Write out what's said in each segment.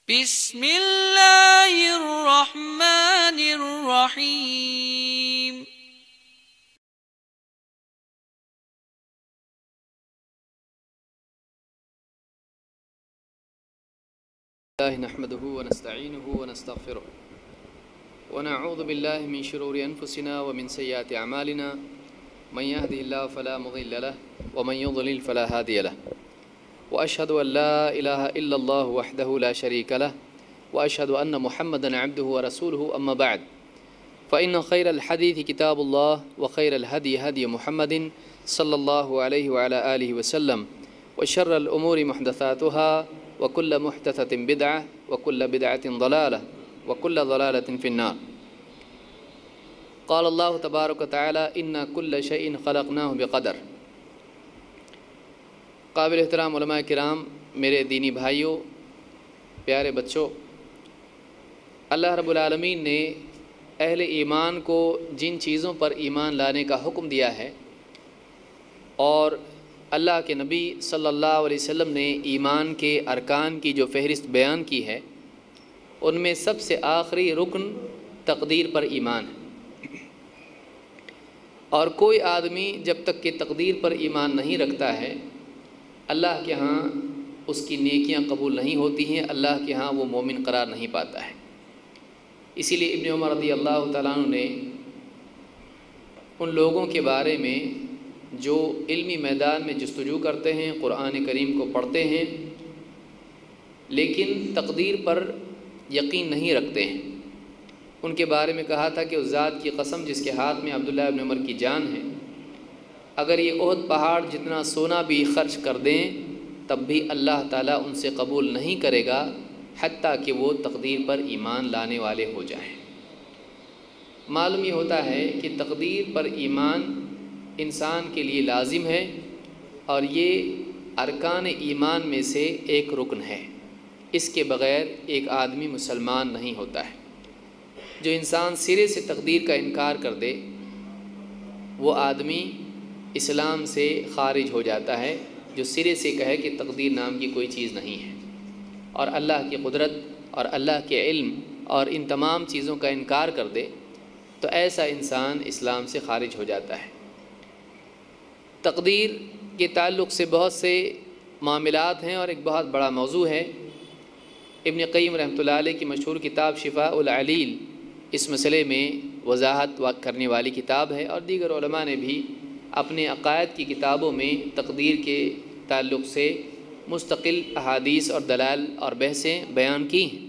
بسم اللہ الرحمن الرحیم۔ نحمده ونستعینه ونستغفره ونعوذ بالله من شرور انفسنا ومن سیئات اعمالنا من يهده الله فلا مضل له ومن يضلل فلا هادي له واشهد ان لا اله الا الله وحده لا شريك له واشهد ان محمدا عبده ورسوله اما بعد فان خير الحديث كتاب الله وخير الهدي هدي محمد صلى الله عليه وعلى اله وسلم وشر الامور محدثاتها وكل محدثة بدعة وكل بدعة ضلالة وكل ضلالة في النار۔ قال الله تبارك وتعالى إن كل شيء خلقناه بقدر۔ قابل احترام علماء کرام، میرے دینی بھائیوں، پیارے بچوں، اللہ رب العالمین نے اہل ایمان کو جن چیزوں پر ایمان لانے کا حکم دیا ہے اور اللہ کے نبی صلی اللہ علیہ وسلم نے ایمان کے ارکان کی جو فہرست بیان کی ہے، ان میں سب سے آخری رکن تقدیر پر ایمان ہے۔ اور کوئی آدمی جب تک کہ تقدیر پر ایمان نہیں رکھتا ہے، اللہ کے ہاں اس کی نیکیاں قبول نہیں ہوتی ہیں، اللہ کے ہاں وہ مومن قرار نہیں پاتا ہے۔ اسی لیے ابن عمر رضی اللہ تعالیٰ عنہ نے ان لوگوں کے بارے میں جو علمی میدان میں جستجو کرتے ہیں، قرآن کریم کو پڑھتے ہیں لیکن تقدیر پر یقین نہیں رکھتے ہیں، ان کے بارے میں کہا تھا کہ اس ذات کی قسم جس کے ہاتھ میں عبداللہ ابن عمر کی جان ہے، اگر یہ احد پہاڑ جتنا سونا بھی خرچ کر دیں تب بھی اللہ تعالیٰ ان سے قبول نہیں کرے گا حتیٰ کہ وہ تقدیر پر ایمان لانے والے ہو جائیں۔ معلوم یہ ہوتا ہے کہ تقدیر پر ایمان انسان کے لیے لازم ہے اور یہ ارکان ایمان میں سے ایک رکن ہے۔ اس کے بغیر ایک آدمی مسلمان نہیں ہوتا ہے۔ جو انسان سرے سے تقدیر کا انکار کر دے وہ آدمی اسلام سے خارج ہو جاتا ہے، جو سرے سے کہے کہ تقدیر نام کی کوئی چیز نہیں ہے اور اللہ کی قدرت اور اللہ کے علم اور ان تمام چیزوں کا انکار کر دے تو ایسا انسان اسلام سے خارج ہو جاتا ہے۔ تقدیر کے تعلق سے بہت سے معاملات ہیں اور ایک بہت بڑا موضوع ہے۔ ابن قیم رحمۃ اللہ علیہ کی مشہور کتاب شفاء العلیل اس مسئلے میں وضاحت کرنے والی کتاب ہے، اور دیگر علماء نے بھی اپنے عقائد کی کتابوں میں تقدیر کے تعلق سے مستقل احادیث اور دلائل اور بحثیں بیان کی ہیں۔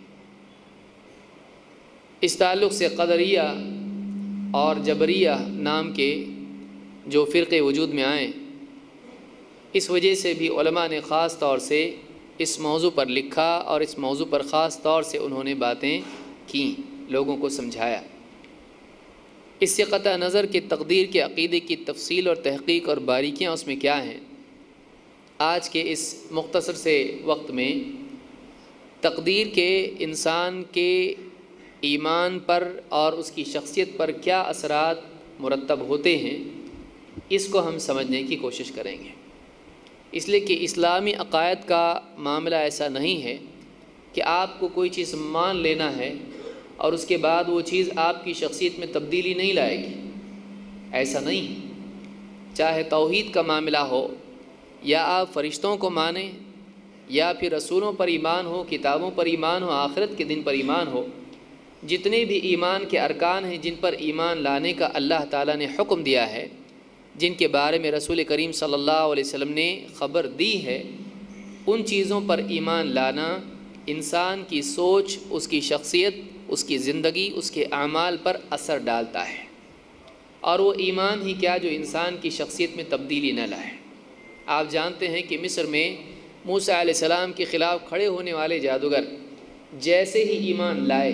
اس تعلق سے قدریہ اور جبریہ نام کے جو فرقے وجود میں آئیں، اس وجہ سے بھی علماء نے خاص طور سے اس موضوع پر لکھا اور اس موضوع پر خاص طور سے انہوں نے باتیں کیں، لوگوں کو سمجھایا۔ اس سے قطع نظر کہ تقدیر کے عقیدے کی تفصیل اور تحقیق اور باریکیاں اس میں کیا ہیں، آج کے اس مختصر سے وقت میں تقدیر کے انسان کے ایمان پر اور اس کی شخصیت پر کیا اثرات مرتب ہوتے ہیں، اس کو ہم سمجھنے کی کوشش کریں گے۔ اس لیے کہ اسلامی عقائد کا معاملہ ایسا نہیں ہے کہ آپ کو کوئی چیز مان لینا ہے اور اس کے بعد وہ چیز آپ کی شخصیت میں تبدیلی نہیں لائے گی، ایسا نہیں ہے۔ چاہے توحید کا معاملہ ہو یا آپ فرشتوں کو مانیں یا پھر رسولوں پر ایمان ہو، کتابوں پر ایمان ہو، آخرت کے دن پر ایمان ہو، جتنے بھی ایمان کے ارکان ہیں جن پر ایمان لانے کا اللہ تعالیٰ نے حکم دیا ہے، جن کے بارے میں رسول کریم صلی اللہ علیہ وسلم نے خبر دی ہے، ان چیزوں پر ایمان لانا انسان کی سوچ، اس کی شخصیت، اس کی زندگی، اس کے اعمال پر اثر ڈالتا ہے، اور وہ ایمان ہی کیا جو انسان کی شخصیت میں تبدیلی نہ لائے۔ آپ جانتے ہیں کہ مصر میں موسیٰ علیہ السلام کے خلاف کھڑے ہونے والے جادوگر جیسے ہی ایمان لائے،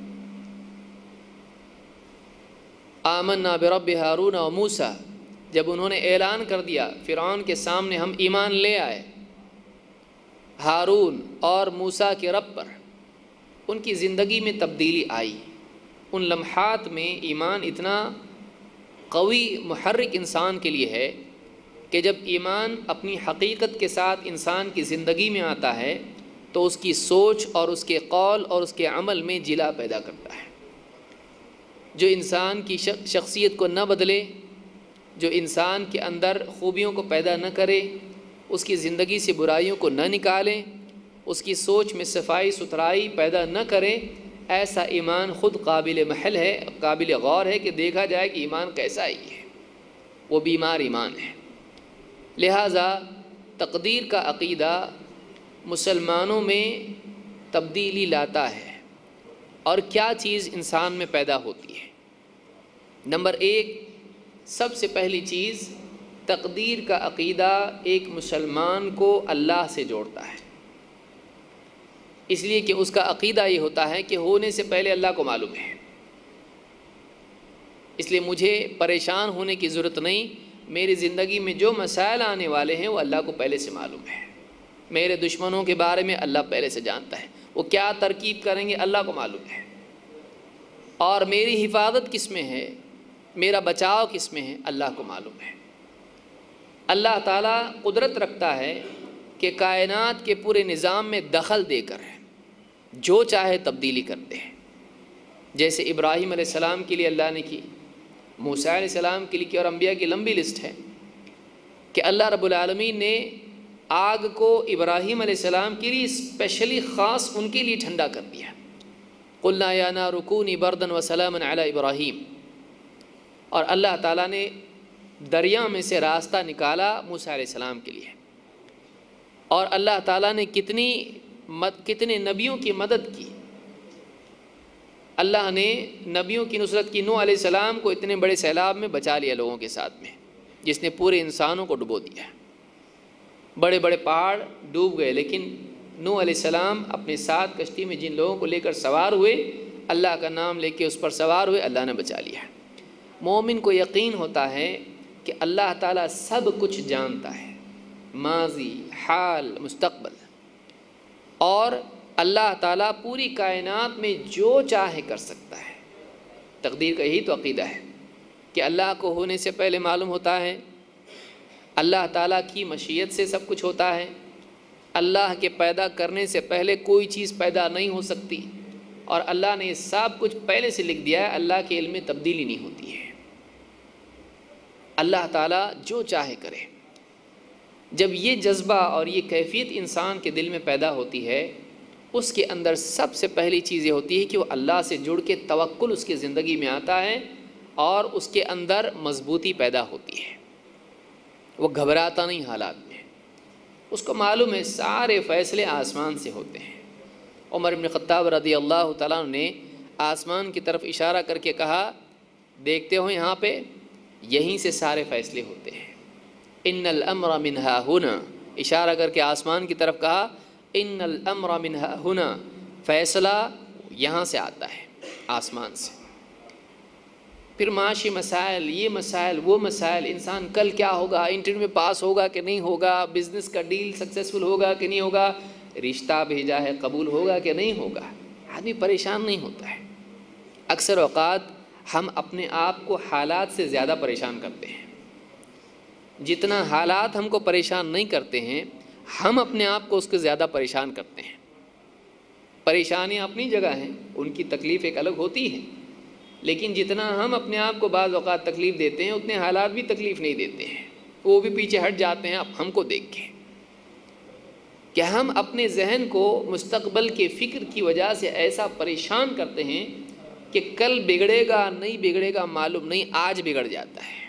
آمنا برب ہارون و موسیٰ، جب انہوں نے اعلان کر دیا فرعون کے سامنے ہم ایمان لے آئے ہارون اور موسیٰ کے رب پر، ان کی زندگی میں تبدیلی آئی۔ ان لمحات میں ایمان اتنا قوی محرک انسان کے لیے ہے کہ جب ایمان اپنی حقیقت کے ساتھ انسان کی زندگی میں آتا ہے تو اس کی سوچ اور اس کے قول اور اس کے عمل میں جلا پیدا کرتا ہے۔ جو انسان کی شخصیت کو نہ بدلے، جو انسان کے اندر خوبیوں کو پیدا نہ کرے، اس کی زندگی سے برائیوں کو نہ نکالے، اس کی سوچ میں صفائی ستھرائی پیدا نہ کرے، ایسا ایمان خود قابل محل ہے، قابل غور ہے کہ دیکھا جائے کہ ایمان کیسا ہی ہے، وہ بیمار ایمان ہے۔ لہٰذا تقدیر کا عقیدہ مسلمانوں میں تبدیلی لاتا ہے۔ اور کیا چیز انسان میں پیدا ہوتی ہے؟ نمبر 1، سب سے پہلی چیز، تقدیر کا عقیدہ ایک مسلمان کو اللہ سے جوڑتا ہے، اس لیے کہ اس کا عقیدہ یہ ہوتا ہے کہ ہونے سے پہلے اللہ کو معلوم ہے، اس لیے مجھے پریشان ہونے کی ضرورت نہیں، میری زندگی میں جو مسائل آنے والے ہیں وہ اللہ کو پہلے سے معلوم ہے، میرے دشمنوں کے بارے میں اللہ پہلے سے جانتا ہے، وہ کیا ترکیب کریں گے اللہ کو معلوم ہے، اور میری حفاظت کس میں ہے، میرا بچاؤ کس میں ہے، اللہ کو معلوم ہے۔ اللہ تعالیٰ قدرت رکھتا ہے کہ کائنات کے پورے نظام میں دخل دے کر جو چاہے تبدیلی کرتے ہیں، جیسے ابراہیم علیہ السلام کے لیے اللہ نے کی، موسیٰ علیہ السلام کے لیے کی، اور انبیاء کی لمبی لسٹ ہے کہ اللہ رب العالمین نے آگ کو ابراہیم علیہ السلام کے لیے اسپیشلی خاص ان کے لیے ٹھنڈا کر دیا، قلنا یا نار کونی بردا وسلاما علی ابراہیم، اور اللہ تعالیٰ نے دریا میں سے راستہ نکالا موسیٰ علیہ السلام کے لیے، اور اللہ تعالیٰ نے کتنے نبیوں کی مدد کی، اللہ نے نبیوں کی نصرت کی، نوح علیہ السلام کو اتنے بڑے سیلاب میں بچا لیا لوگوں کے ساتھ میں، جس نے پورے انسانوں کو ڈبو دیا، بڑے بڑے پہاڑ ڈوب گئے، لیکن نوح علیہ السلام اپنے ساتھ کشتی میں جن لوگوں کو لے کر سوار ہوئے، اللہ کا نام لے کے اس پر سوار ہوئے، اللہ نے بچا لیا۔ مومن کو یقین ہوتا ہے کہ اللہ تعالیٰ سب کچھ جانتا ہے، ماضی، حال، مستقبل، اور اللہ تعالیٰ پوری کائنات میں جو چاہے کر سکتا ہے۔ تقدیر کا یہی تو عقیدہ ہے کہ اللہ کو ہونے سے پہلے معلوم ہوتا ہے، اللہ تعالیٰ کی مشیت سے سب کچھ ہوتا ہے، اللہ کے پیدا کرنے سے پہلے کوئی چیز پیدا نہیں ہو سکتی، اور اللہ نے سب کچھ پہلے سے لکھ دیا ہے، اللہ کے علم میں تبدیلی نہیں ہوتی ہے، اللہ تعالیٰ جو چاہے کرے۔ جب یہ جذبہ اور یہ کیفیت انسان کے دل میں پیدا ہوتی ہے، اس کے اندر سب سے پہلی چیز یہ ہوتی ہے کہ وہ اللہ سے جڑ کے توکل اس کی زندگی میں آتا ہے، اور اس کے اندر مضبوطی پیدا ہوتی ہے، وہ گھبراتا نہیں حالات میں، اس کو معلوم ہے سارے فیصلے آسمان سے ہوتے ہیں۔ عمر بن خطاب رضی اللہ تعالیٰ عنہ نے آسمان کی طرف اشارہ کر کے کہا، دیکھتے ہو یہاں پہ، یہیں سے سارے فیصلے ہوتے ہیں، ان الامر من ها هنا، اشارہ کر کے آسمان کی طرف کہا، ان الامر من ها هنا، فیصلہ یہاں سے آتا ہے، آسمان سے۔ پھر معاشی مسائل، یہ مسائل وہ مسائل، انسان کل کیا ہوگا، انٹرویو میں پاس ہوگا کہ نہیں ہوگا، بزنس کا ڈیل سکسیسفل ہوگا کہ نہیں ہوگا، رشتہ بھیجا ہے قبول ہوگا کہ نہیں ہوگا، آدمی پریشان نہیں ہوتا ہے۔ اکثر اوقات ہم اپنے آپ کو حالات سے زیادہ پریشان کرتے ہیں، جتنا حالات ہم کو پریشان نہیں کرتے ہیں، ہم اپنے آپ کو اس کے زیادہ پریشان کرتے ہیں۔ پریشانیاں اپنی جگہ ہیں، ان کی تکلیف ایک الگ ہوتی ہے، لیکن جتنا ہم اپنے آپ کو بعض اوقات تکلیف دیتے ہیں، اتنے حالات بھی تکلیف نہیں دیتے ہیں، وہ بھی پیچھے ہٹ جاتے ہیں اب ہم کو دیکھ کے، کہ ہم اپنے ذہن کو مستقبل کے فکر کی وجہ سے ایسا پریشان کرتے ہیں کہ کل بگڑے گا نہیں بگڑے گا معلوم نہیں، آج بگڑ جاتا ہے۔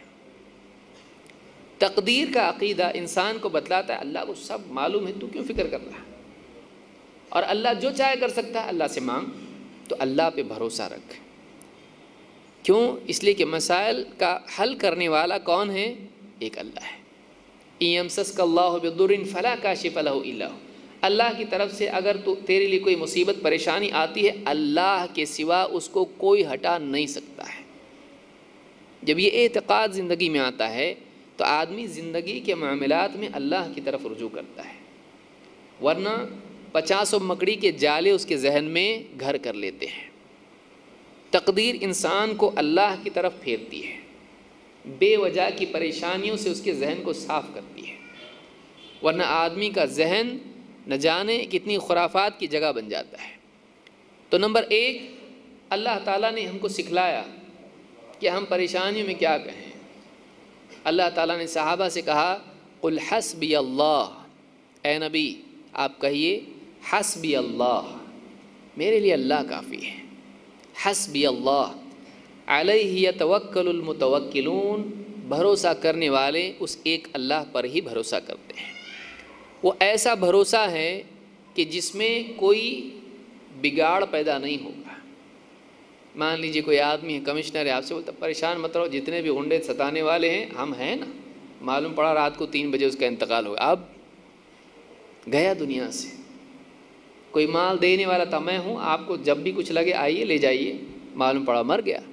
تقدیر کا عقیدہ انسان کو بتلاتا ہے اللہ کو سب معلوم ہے، تو کیوں فکر کر رہا ہے، اور اللہ جو چاہے کر سکتا ہے، اللہ سے مانگ، تو اللہ پہ بھروسہ رکھ۔ کیوں؟ اس لیے کہ مسائل کا حل کرنے والا کون ہے؟ ایک اللہ ہے۔ یمسسک اللہ بضر فلا کاشف لہ الا ہو، اللہ کی طرف سے اگر تو تیرے لیے کوئی مصیبت پریشانی آتی ہے، اللہ کے سوا اس کو کوئی ہٹا نہیں سکتا ہے۔ جب یہ اعتقاد زندگی میں آتا ہے تو آدمی زندگی کے معاملات میں اللہ کی طرف رجوع کرتا ہے، ورنہ 50 مکڑی کے جالے اس کے ذہن میں گھر کر لیتے ہیں۔ تقدیر انسان کو اللہ کی طرف پھیرتی ہے، بے وجہ کی پریشانیوں سے اس کے ذہن کو صاف کرتی ہے، ورنہ آدمی کا ذہن نہ جانے کتنی خرافات کی جگہ بن جاتا ہے۔ تو نمبر 1، اللہ تعالیٰ نے ہم کو سکھلایا کہ ہم پریشانیوں میں کیا کہیں۔ اللہ تعالیٰ نے صحابہ سے کہا قل حسبی اللہ، اے نبی آپ کہیے حسبی اللہ، میرے لیے اللہ کافی ہے۔ حسبی اللہ علیہ یتوکل المتوکلون، بھروسہ کرنے والے اس ایک اللہ پر ہی بھروسہ کرتے ہیں۔ وہ ایسا بھروسہ ہے کہ جس میں کوئی بگاڑ پیدا نہیں ہوگا۔ مان لیجئے کوئی آدمی ہے، کمشنر ہے، آپ سے بولتا پریشان مت رہو، جتنے بھی غنڈے ستانے والے ہیں ہم ہیں نا، معلوم پڑا رات کو 3 بجے اس کا انتقال ہوگا، اب گیا دنیا سے۔ کوئی مال دینے والا تھا، میں ہوں، آپ کو جب بھی کچھ لگے آئیے لے جائیے، معلوم پڑا مر گیا۔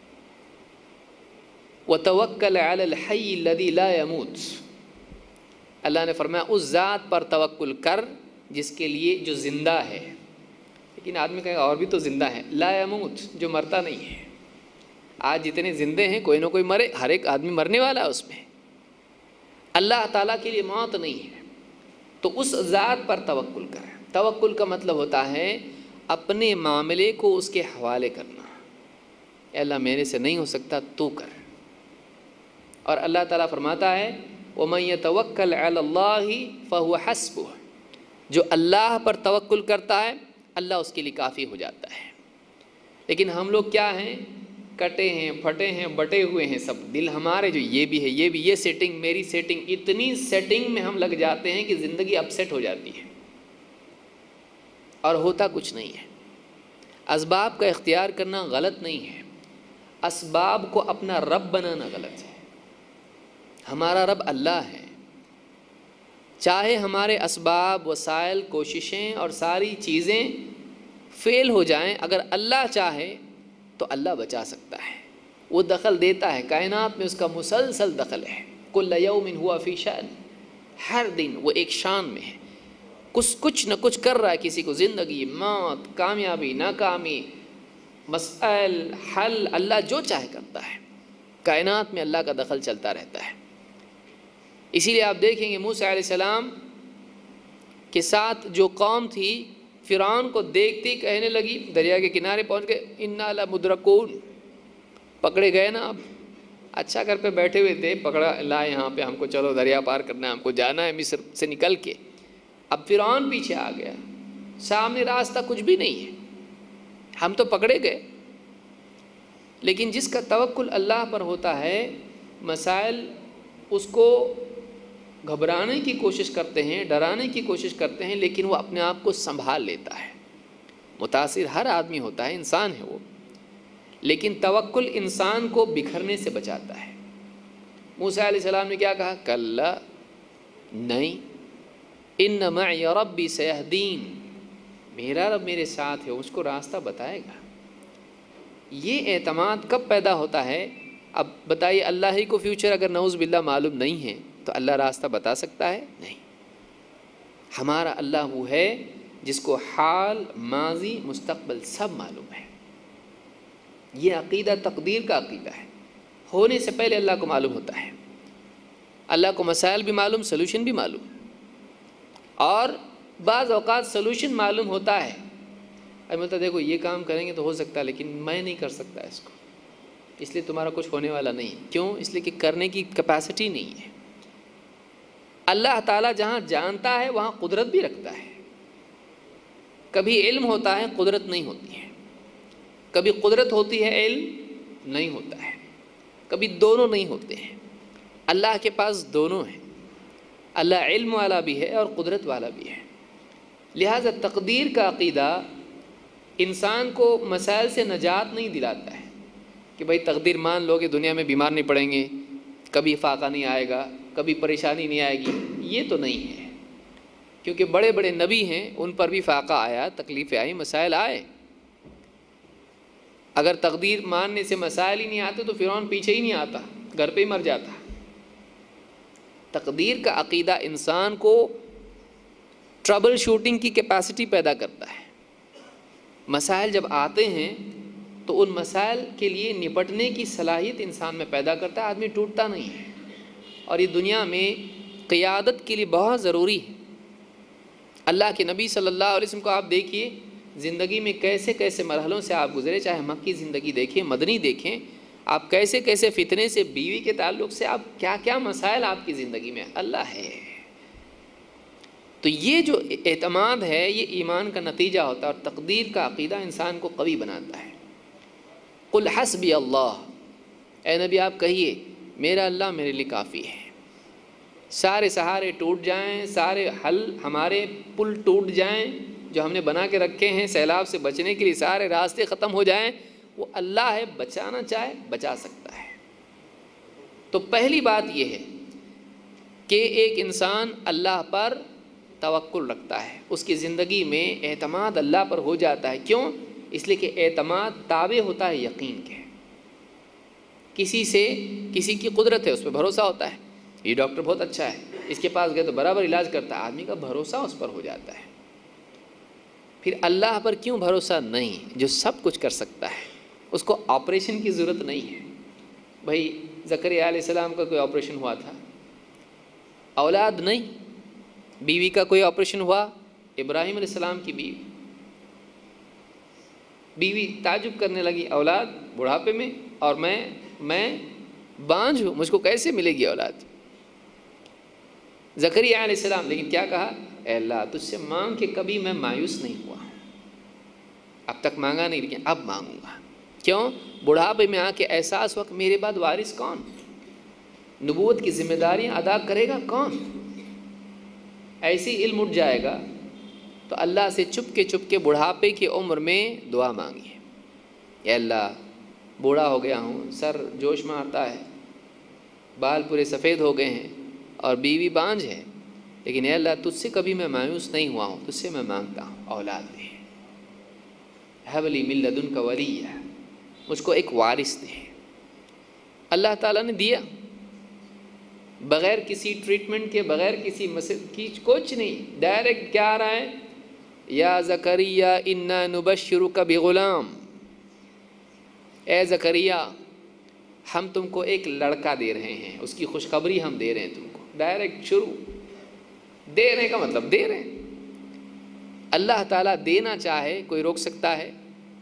وَتَوَكَّلْ عَلَى الْحَيِّ الَّذِي لَا يَمُوتُ، اللہ نے فرمایا اس ذات پر توکل کر جس کے لیے جو زندہ ہے۔ لیکن آدمی کہے گا اور بھی تو زندہ ہے، لا يموت، جو مرتا نہیں ہے۔ آج جتنے زندے ہیں کوئی نہ کوئی مرے، ہر ایک آدمی مرنے والا ہے اس میں۔ اللہ تعالیٰ کے لیے موت نہیں ہے، تو اس ذات پر توکل کر۔ توکل کا مطلب ہوتا ہے اپنے معاملے کو اس کے حوالے کرنا۔ اے اللہ میرے سے نہیں ہو سکتا، تو کر۔ اور اللہ تعالیٰ فرماتا ہے وَمَن يَتَوَكَّلْ عَلَى اللَّهِ فَهُوَ حَسْبُهُ، جو اللہ پر توکل کرتا ہے اللہ اس کے لیے کافی ہو جاتا ہے۔ لیکن ہم لوگ کیا ہیں، کٹے ہیں، پھٹے ہیں، بٹے ہوئے ہیں سب، دل ہمارے جو یہ بھی ہے، یہ بھی، یہ سیٹنگ، میری سیٹنگ، اتنی سیٹنگ میں ہم لگ جاتے ہیں کہ زندگی اپسیٹ ہو جاتی ہے اور ہوتا کچھ نہیں ہے۔ اسباب کا اختیار کرنا غلط نہیں ہے، اسباب کو اپنا رب بنانا غلط ہے۔ ہمارا رب اللہ ہے، چاہے ہمارے اسباب، وسائل، کوششیں اور ساری چیزیں فیل ہو جائیں، اگر اللہ چاہے تو اللہ بچا سکتا ہے، وہ دخل دیتا ہے، کائنات میں اس کا مسلسل دخل ہے۔ کل یوم ہوا فی شأن، ہر دن وہ ایک شان میں ہے، کچھ نہ کچھ کر رہا ہے، کسی کو زندگی، موت، کامیابی، ناکامی، مسائل، حل، اللہ جو چاہے کرتا ہے۔ کائنات میں اللہ کا دخل چلتا رہتا ہے۔ اسی لیے آپ دیکھیں گے موسیٰ علیہ السلام کے ساتھ جو قوم تھی، فرعون کو دیکھتی کہنے لگی، دریا کے کنارے پہنچ گئے انا لمدرکون، پکڑے گئے نا۔ اب اچھا گھر پہ بیٹھے ہوئے تھے، پکڑا لائے یہاں پہ، ہم کو چلو دریا پار کرنا ہے، ہم کو جانا ہے مصر سے نکل کے۔ اب فرعون پیچھے آ گیا، سامنے راستہ کچھ بھی نہیں ہے، ہم تو پکڑے گئے۔ لیکن جس کا توکل اللہ پر ہوتا ہے، مسائل اس کو گھبرانے کی کوشش کرتے ہیں، ڈرانے کی کوشش کرتے ہیں، لیکن وہ اپنے آپ کو سنبھال لیتا ہے۔ متاثر ہر آدمی ہوتا ہے، انسان ہے وہ، لیکن توکل انسان کو بکھرنے سے بچاتا ہے۔ موسیٰ علیہ السلام نے کیا کہا؟ کلا، نہیں، ان معی ربی سیہدین، میرا رب میرے ساتھ ہے، اس کو راستہ بتائے گا۔ یہ اعتماد کب پیدا ہوتا ہے؟ اب بتائیے، اللہ ہی کو فیوچر اگر نعوذ باللہ معلوم نہیں ہے تو اللہ راستہ بتا سکتا ہے؟ نہیں۔ ہمارا اللہ وہ ہے جس کو حال، ماضی، مستقبل سب معلوم ہے۔ یہ عقیدہ تقدیر کا عقیدہ ہے، ہونے سے پہلے اللہ کو معلوم ہوتا ہے۔ اللہ کو مسائل بھی معلوم، سلوشن بھی معلوم، اور بعض اوقات سلوشن معلوم ہوتا ہے، اب مطلب دیکھو یہ کام کریں گے تو ہو سکتا ہے، لیکن میں نہیں کر سکتا اس کو، اس لیے تمہارا کچھ ہونے والا نہیں۔ کیوں؟ اس لیے کہ کرنے کی کیپیسٹی نہیں ہے۔ اللہ تعالیٰ جہاں جانتا ہے وہاں قدرت بھی رکھتا ہے۔ کبھی علم ہوتا ہے، قدرت نہیں ہوتی ہے، کبھی قدرت ہوتی ہے، علم نہیں ہوتا ہے، کبھی دونوں نہیں ہوتے ہیں۔ اللہ کے پاس دونوں ہیں، اللہ علم والا بھی ہے اور قدرت والا بھی ہے۔ لہٰذا تقدیر کا عقیدہ انسان کو مسائل سے نجات نہیں دلاتا ہے کہ بھائی تقدیر مان لو کہ دنیا میں بیمار نہیں پڑیں گے، کبھی فاقہ نہیں آئے گا، کبھی پریشانی نہیں آئے گی، یہ تو نہیں ہے، کیونکہ بڑے بڑے نبی ہیں، ان پر بھی فاقہ آیا، تکلیفیں آئی، مسائل آئے۔ اگر تقدیر ماننے سے مسائل ہی نہیں آتے تو فرعون پیچھے ہی نہیں آتا، گھر پہ ہی مر جاتا۔ تقدیر کا عقیدہ انسان کو ٹربل شوٹنگ کی کیپیسٹی پیدا کرتا ہے۔ مسائل جب آتے ہیں تو ان مسائل کے لیے نپٹنے کی صلاحیت انسان میں پیدا کرتا ہے، آدمی ٹوٹتا نہیں ہے۔ اور یہ دنیا میں قیادت کے لیے بہت ضروری ہے۔ اللہ کے نبی صلی اللہ علیہ وسلم کو آپ دیکھیے، زندگی میں کیسے کیسے مرحلوں سے آپ گزرے، چاہے مکی زندگی دیکھیں، مدنی دیکھیں، آپ کیسے کیسے فتنے سے، بیوی کے تعلق سے آپ کیا کیا مسائل آپ کی زندگی میں، اللہ ہے۔ تو یہ جو اعتماد ہے یہ ایمان کا نتیجہ ہوتا ہے، اور تقدیر کا عقیدہ انسان کو قوی بناتا ہے۔ قل حسبی اللہ، اے نبی آپ کہیے میرا اللہ میرے لیے کافی ہے۔ سارے سہارے ٹوٹ جائیں، سارے حل ہمارے پل ٹوٹ جائیں جو ہم نے بنا کے رکھے ہیں سیلاب سے بچنے کے لیے، سارے راستے ختم ہو جائیں، وہ اللہ ہے، بچانا چاہے بچا سکتا ہے۔ تو پہلی بات یہ ہے کہ ایک انسان اللہ پر توکل رکھتا ہے، اس کی زندگی میں اعتماد اللہ پر ہو جاتا ہے۔ کیوں؟ اس لیے کہ اعتماد تابع ہوتا ہے یقین کے۔ کسی سے کسی کی قدرت ہے، اس پہ بھروسہ ہوتا ہے، یہ ڈاکٹر بہت اچھا ہے، اس کے پاس گئے تو برابر علاج کرتا ہے، آدمی کا بھروسہ اس پر ہو جاتا ہے۔ پھر اللہ پر کیوں بھروسہ نہیں، جو سب کچھ کر سکتا ہے، اس کو آپریشن کی ضرورت نہیں ہے۔ بھائی زکریا علیہ السلام کا کوئی آپریشن ہوا تھا، اولاد نہیں، بیوی کا کوئی آپریشن ہوا، ابراہیم علیہ السلام کی بیوی تعجب کرنے لگی، اولاد بڑھاپے میں، اور میں بانجھ ہوں، مجھ کو کیسے ملے گی اولاد؟ زکریا علیہ السلام لیکن کیا کہا، اے اللہ تجھ سے مانگ کے کبھی میں مایوس نہیں ہوا، اب تک مانگا نہیں لیکن اب مانگوں گا۔ کیوں؟ بڑھاپے میں آ کے احساس ہوا کہ میرے بعد وارث کون، نبوت کی ذمہ داریاں ادا کرے گا کون؟ ایسی علم اٹھ جائے گا تو اللہ سے چپ کے بڑھاپے کی عمر میں دعا مانگیے، اے اللہ بوڑھا ہو گیا ہوں، سر جوش میں آتا ہے، بال پورے سفید ہو گئے ہیں، اور بیوی بانجھ ہے، لیکن اے اللہ تجھ سے کبھی میں مایوس نہیں ہوا ہوں، تجھ سے میں مانگتا ہوں اولاد دے، ہب لی من لدنک ولیہ، مجھ کو ایک وارث دے۔ اللہ تعالیٰ نے دیا، بغیر کسی ٹریٹمنٹ کے، بغیر کسی کچھ نہیں، ڈائریکٹ کیا آ رہا ہے، یا زکریا انا نبشرک بغلام، اے زکریا ہم تم کو ایک لڑکا دے رہے ہیں، اس کی خوشخبری ہم دے رہے ہیں تم کو، ڈائریکٹ شروع، دے رہے کا مطلب دے رہے ہیں۔ اللہ تعالیٰ دینا چاہے کوئی روک سکتا ہے،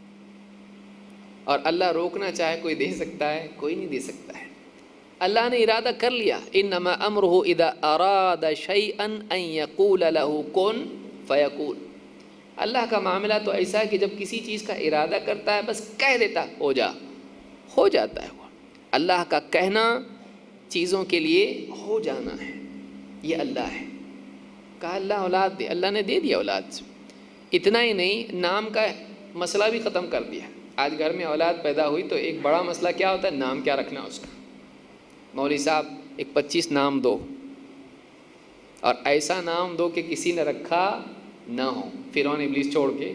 اور اللہ روکنا چاہے کوئی دے سکتا ہے؟ کوئی نہیں دے سکتا ہے۔ اللہ نے ارادہ کر لیا، انما امرہ اذا اراد شیئا ان یقول له کن فیکون۔ اللہ کا معاملہ تو ایسا ہے کہ جب کسی چیز کا ارادہ کرتا ہے بس کہہ دیتا ہے ہو جا، ہو جاتا ہے وہ۔ اللہ کا کہنا چیزوں کے لیے ہو جانا ہے، یہ اللہ ہے۔ کہا اللہ اولاد دے، اللہ نے دے دیا اولاد۔ اتنا ہی نہیں، نام کا مسئلہ بھی ختم کر دیا۔ آج گھر میں اولاد پیدا ہوئی تو ایک بڑا مسئلہ کیا ہوتا ہے، نام کیا رکھنا اس کا۔ مولوی صاحب ایک 25 نام دو، اور ایسا نام دو کہ کسی نے رکھا نہ ہو، فرعون ابلیس چھوڑ کے،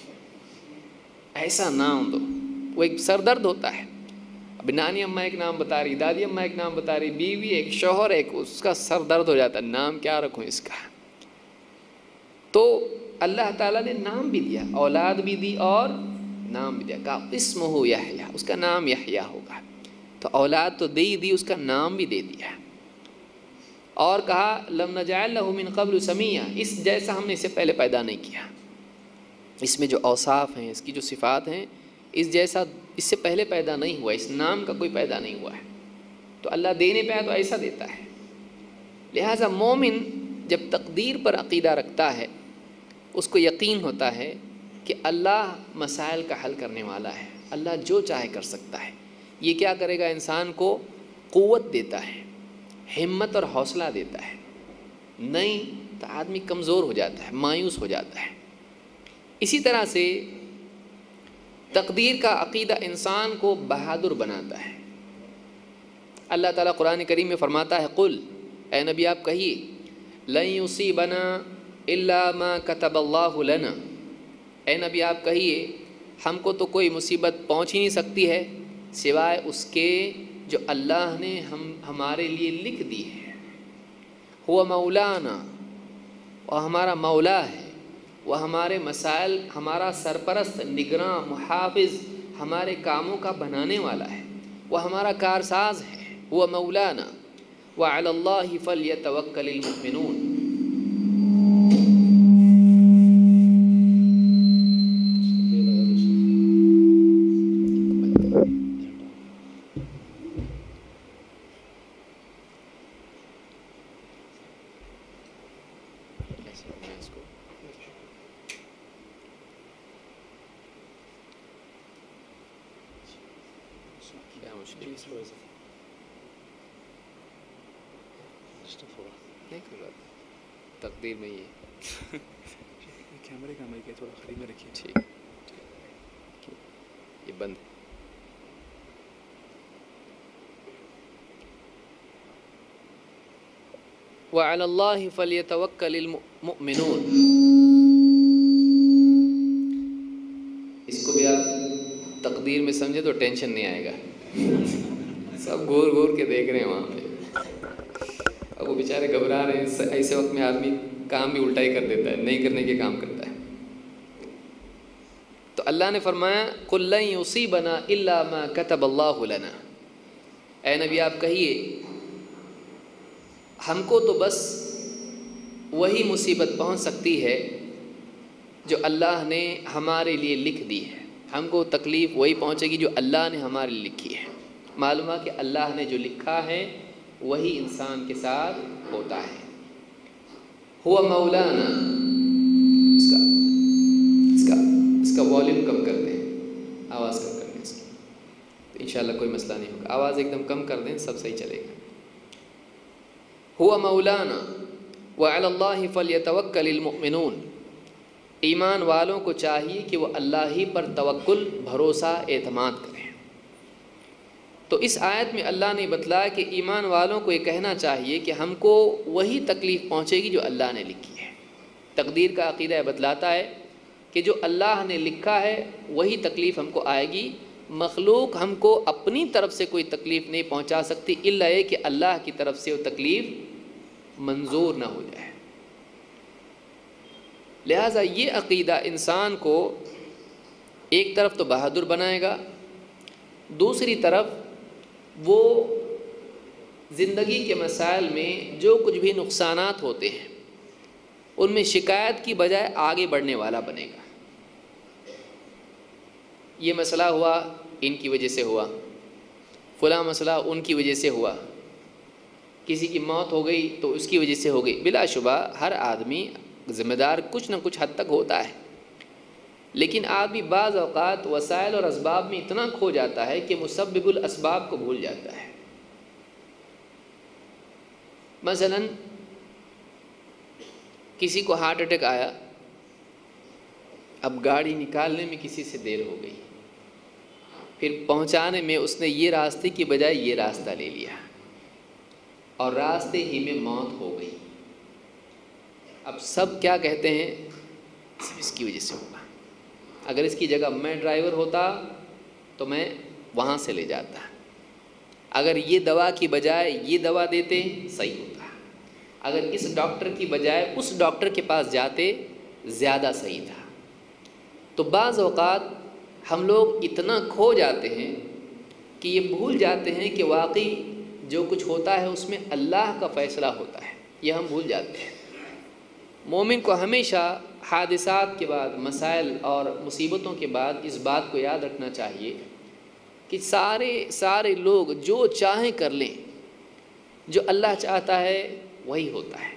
ایسا نام دو۔ وہ ایک سر درد ہوتا ہے۔ اب نانی اماں ایک نام بتا رہی، دادی اماں ایک نام بتا رہی، بیوی ایک، شوہر ایک، اس کا سر درد ہو جاتا ہے، نام کیا رکھوں اس کا۔ تو اللہ تعالیٰ نے نام بھی دیا، اولاد بھی دی اور نام بھی دیا، کہا اسمہ یحییٰ، اس کا نام یحییٰ ہوگا۔ تو اولاد تو دے ہی دی، اس کا نام بھی دے دیا، اور کہا لم نجعل لہ من قبل سمیہ، اس جیسا ہم نے اسے پہلے پیدا نہیں کیا، اس میں جو اوصاف ہیں، اس کی جو صفات ہیں، اس جیسا اس سے پہلے پیدا نہیں ہوا، اس نام کا کوئی پیدا نہیں ہوا ہے۔ تو اللہ دینے پہ آیا تو ایسا دیتا ہے۔ لہٰذا مومن جب تقدیر پر عقیدہ رکھتا ہے، اس کو یقین ہوتا ہے کہ اللہ مسائل کا حل کرنے والا ہے، اللہ جو چاہے کر سکتا ہے۔ یہ کیا کرے گا، انسان کو قوت دیتا ہے، ہمت اور حوصلہ دیتا ہے، نہیں تو آدمی کمزور ہو جاتا ہے، مایوس ہو جاتا ہے۔ اسی طرح سے تقدیر کا عقیدہ انسان کو بہادر بناتا ہے۔ اللہ تعالیٰ قرآن کریم میں فرماتا ہے، قل، اے نبی آپ کہیے، لن یصیبنا الا ما کتب اللہ لنا، اے نبی آپ کہیے ہم کو تو کوئی مصیبت پہنچ ہی نہیں سکتی ہے سوائے اس کے جو اللہ نے ہمارے لیے لکھ دی ہے۔ ہوا مولانا، وہ ہمارا مولا ہے، وہ ہمارے مسائل، ہمارا سرپرست، نگراں، محافظ، ہمارے کاموں کا بنانے والا ہے، وہ ہمارا کارساز ہے، وہ مولانا، وعلی اللہ فلیتوکل المؤمنون۔ کیا مشکل نہیں کوئی بات تقدیر میں یہ کیمرے کا مائک ہے تھوڑا قریب میں رکھیے. ٹھیک یہ بند ہے. وَعَلَى اللَّهِ فَلْيَتَوَكَّلِ الْمُؤْمِنُونَ. اس کو بھی آپ تقدیر میں سمجھے تو ٹینشن نہیں آئے گا. سب گور گور کے دیکھ رہے ہیں وہاں پہ. اب وہ بیچارے گھبرا رہے ہیں. ایسے وقت میں آدمی کام بھی الٹا ہی کر دیتا ہے, نہیں کرنے کے کام کرتا ہے. تو اللہ نے فرمایا قُلْ لَن يُصِيبَنَا إِلَّا مَا كَتَبَ اللَّهُ لَنَا. اے نبی آپ کہیے ہم کو تو بس وہی مصیبت پہنچ سکتی ہے جو اللہ نے ہمارے لیے لکھ دی ہے. ہم کو تکلیف وہی پہنچے گی جو اللہ نے ہمارے لیے لکھی ہے. معلوم ہے کہ اللہ نے جو لکھا ہے وہی انسان کے ساتھ ہوتا ہے. ہوا مولانا. اس کا والیوم کم کر دیں, آواز کم کر دیں اس کی, تو انشاءاللہ کوئی مسئلہ نہیں ہوگا. آواز ایک دم کم کر دیں, سب صحیح چلے گا. ہوا مولانا وعلی اللہ فلیتوکل المؤمنون. ایمان والوں کو چاہیے کہ وہ اللہ ہی پر توکل, بھروسہ, اعتماد کریں. تو اس آیت میں اللہ نے بتلایا کہ ایمان والوں کو یہ کہنا چاہیے کہ ہم کو وہی تکلیف پہنچے گی جو اللہ نے لکھی ہے. تقدیر کا عقیدہ بتلاتا ہے کہ جو اللہ نے لکھا ہے وہی تکلیف ہم کو آئے گی. مخلوق ہم کو اپنی طرف سے کوئی تکلیف نہیں پہنچا سکتی الا یہ کہ اللہ کی طرف سے وہ تکلیف منظور نہ ہو جائے. لہٰذا یہ عقیدہ انسان کو ایک طرف تو بہادر بنائے گا, دوسری طرف وہ زندگی کے مسائل میں جو کچھ بھی نقصانات ہوتے ہیں ان میں شکایت کی بجائے آگے بڑھنے والا بنے گا. یہ مسئلہ ہوا ان کی وجہ سے ہوا, فلاں مسئلہ ان کی وجہ سے ہوا, کسی کی موت ہو گئی تو اس کی وجہ سے ہو گئی. بلا شبہ ہر آدمی ذمہ دار کچھ نہ کچھ حد تک ہوتا ہے, لیکن آدمی بعض اوقات وسائل اور اسباب میں اتنا کھو جاتا ہے کہ مسبب الاسباب کو بھول جاتا ہے. مثلا کسی کو ہارٹ اٹیک آیا, اب گاڑی نکالنے میں کسی سے دیر ہو گئی, پھر پہنچانے میں اس نے یہ راستے کی بجائے یہ راستہ لے لیا اور راستے ہی میں موت ہو گئی. اب سب کیا کہتے ہیں, صرف اس کی وجہ سے ہوگا. اگر اس کی جگہ میں ڈرائیور ہوتا تو میں وہاں سے لے جاتا, اگر یہ دوا کی بجائے یہ دوا دیتے صحیح ہوتا, اگر اس ڈاکٹر کی بجائے اس ڈاکٹر کے پاس جاتے زیادہ صحیح تھا. تو بعض اوقات ہم لوگ اتنا کھو جاتے ہیں کہ یہ بھول جاتے ہیں کہ واقعی جو کچھ ہوتا ہے اس میں اللہ کا فیصلہ ہوتا ہے, یہ ہم بھول جاتے ہیں. مومن کو ہمیشہ حادثات کے بعد, مسائل اور مصیبتوں کے بعد اس بات کو یاد رکھنا چاہیے کہ سارے لوگ جو چاہیں کر لیں, جو اللہ چاہتا ہے وہی ہوتا ہے.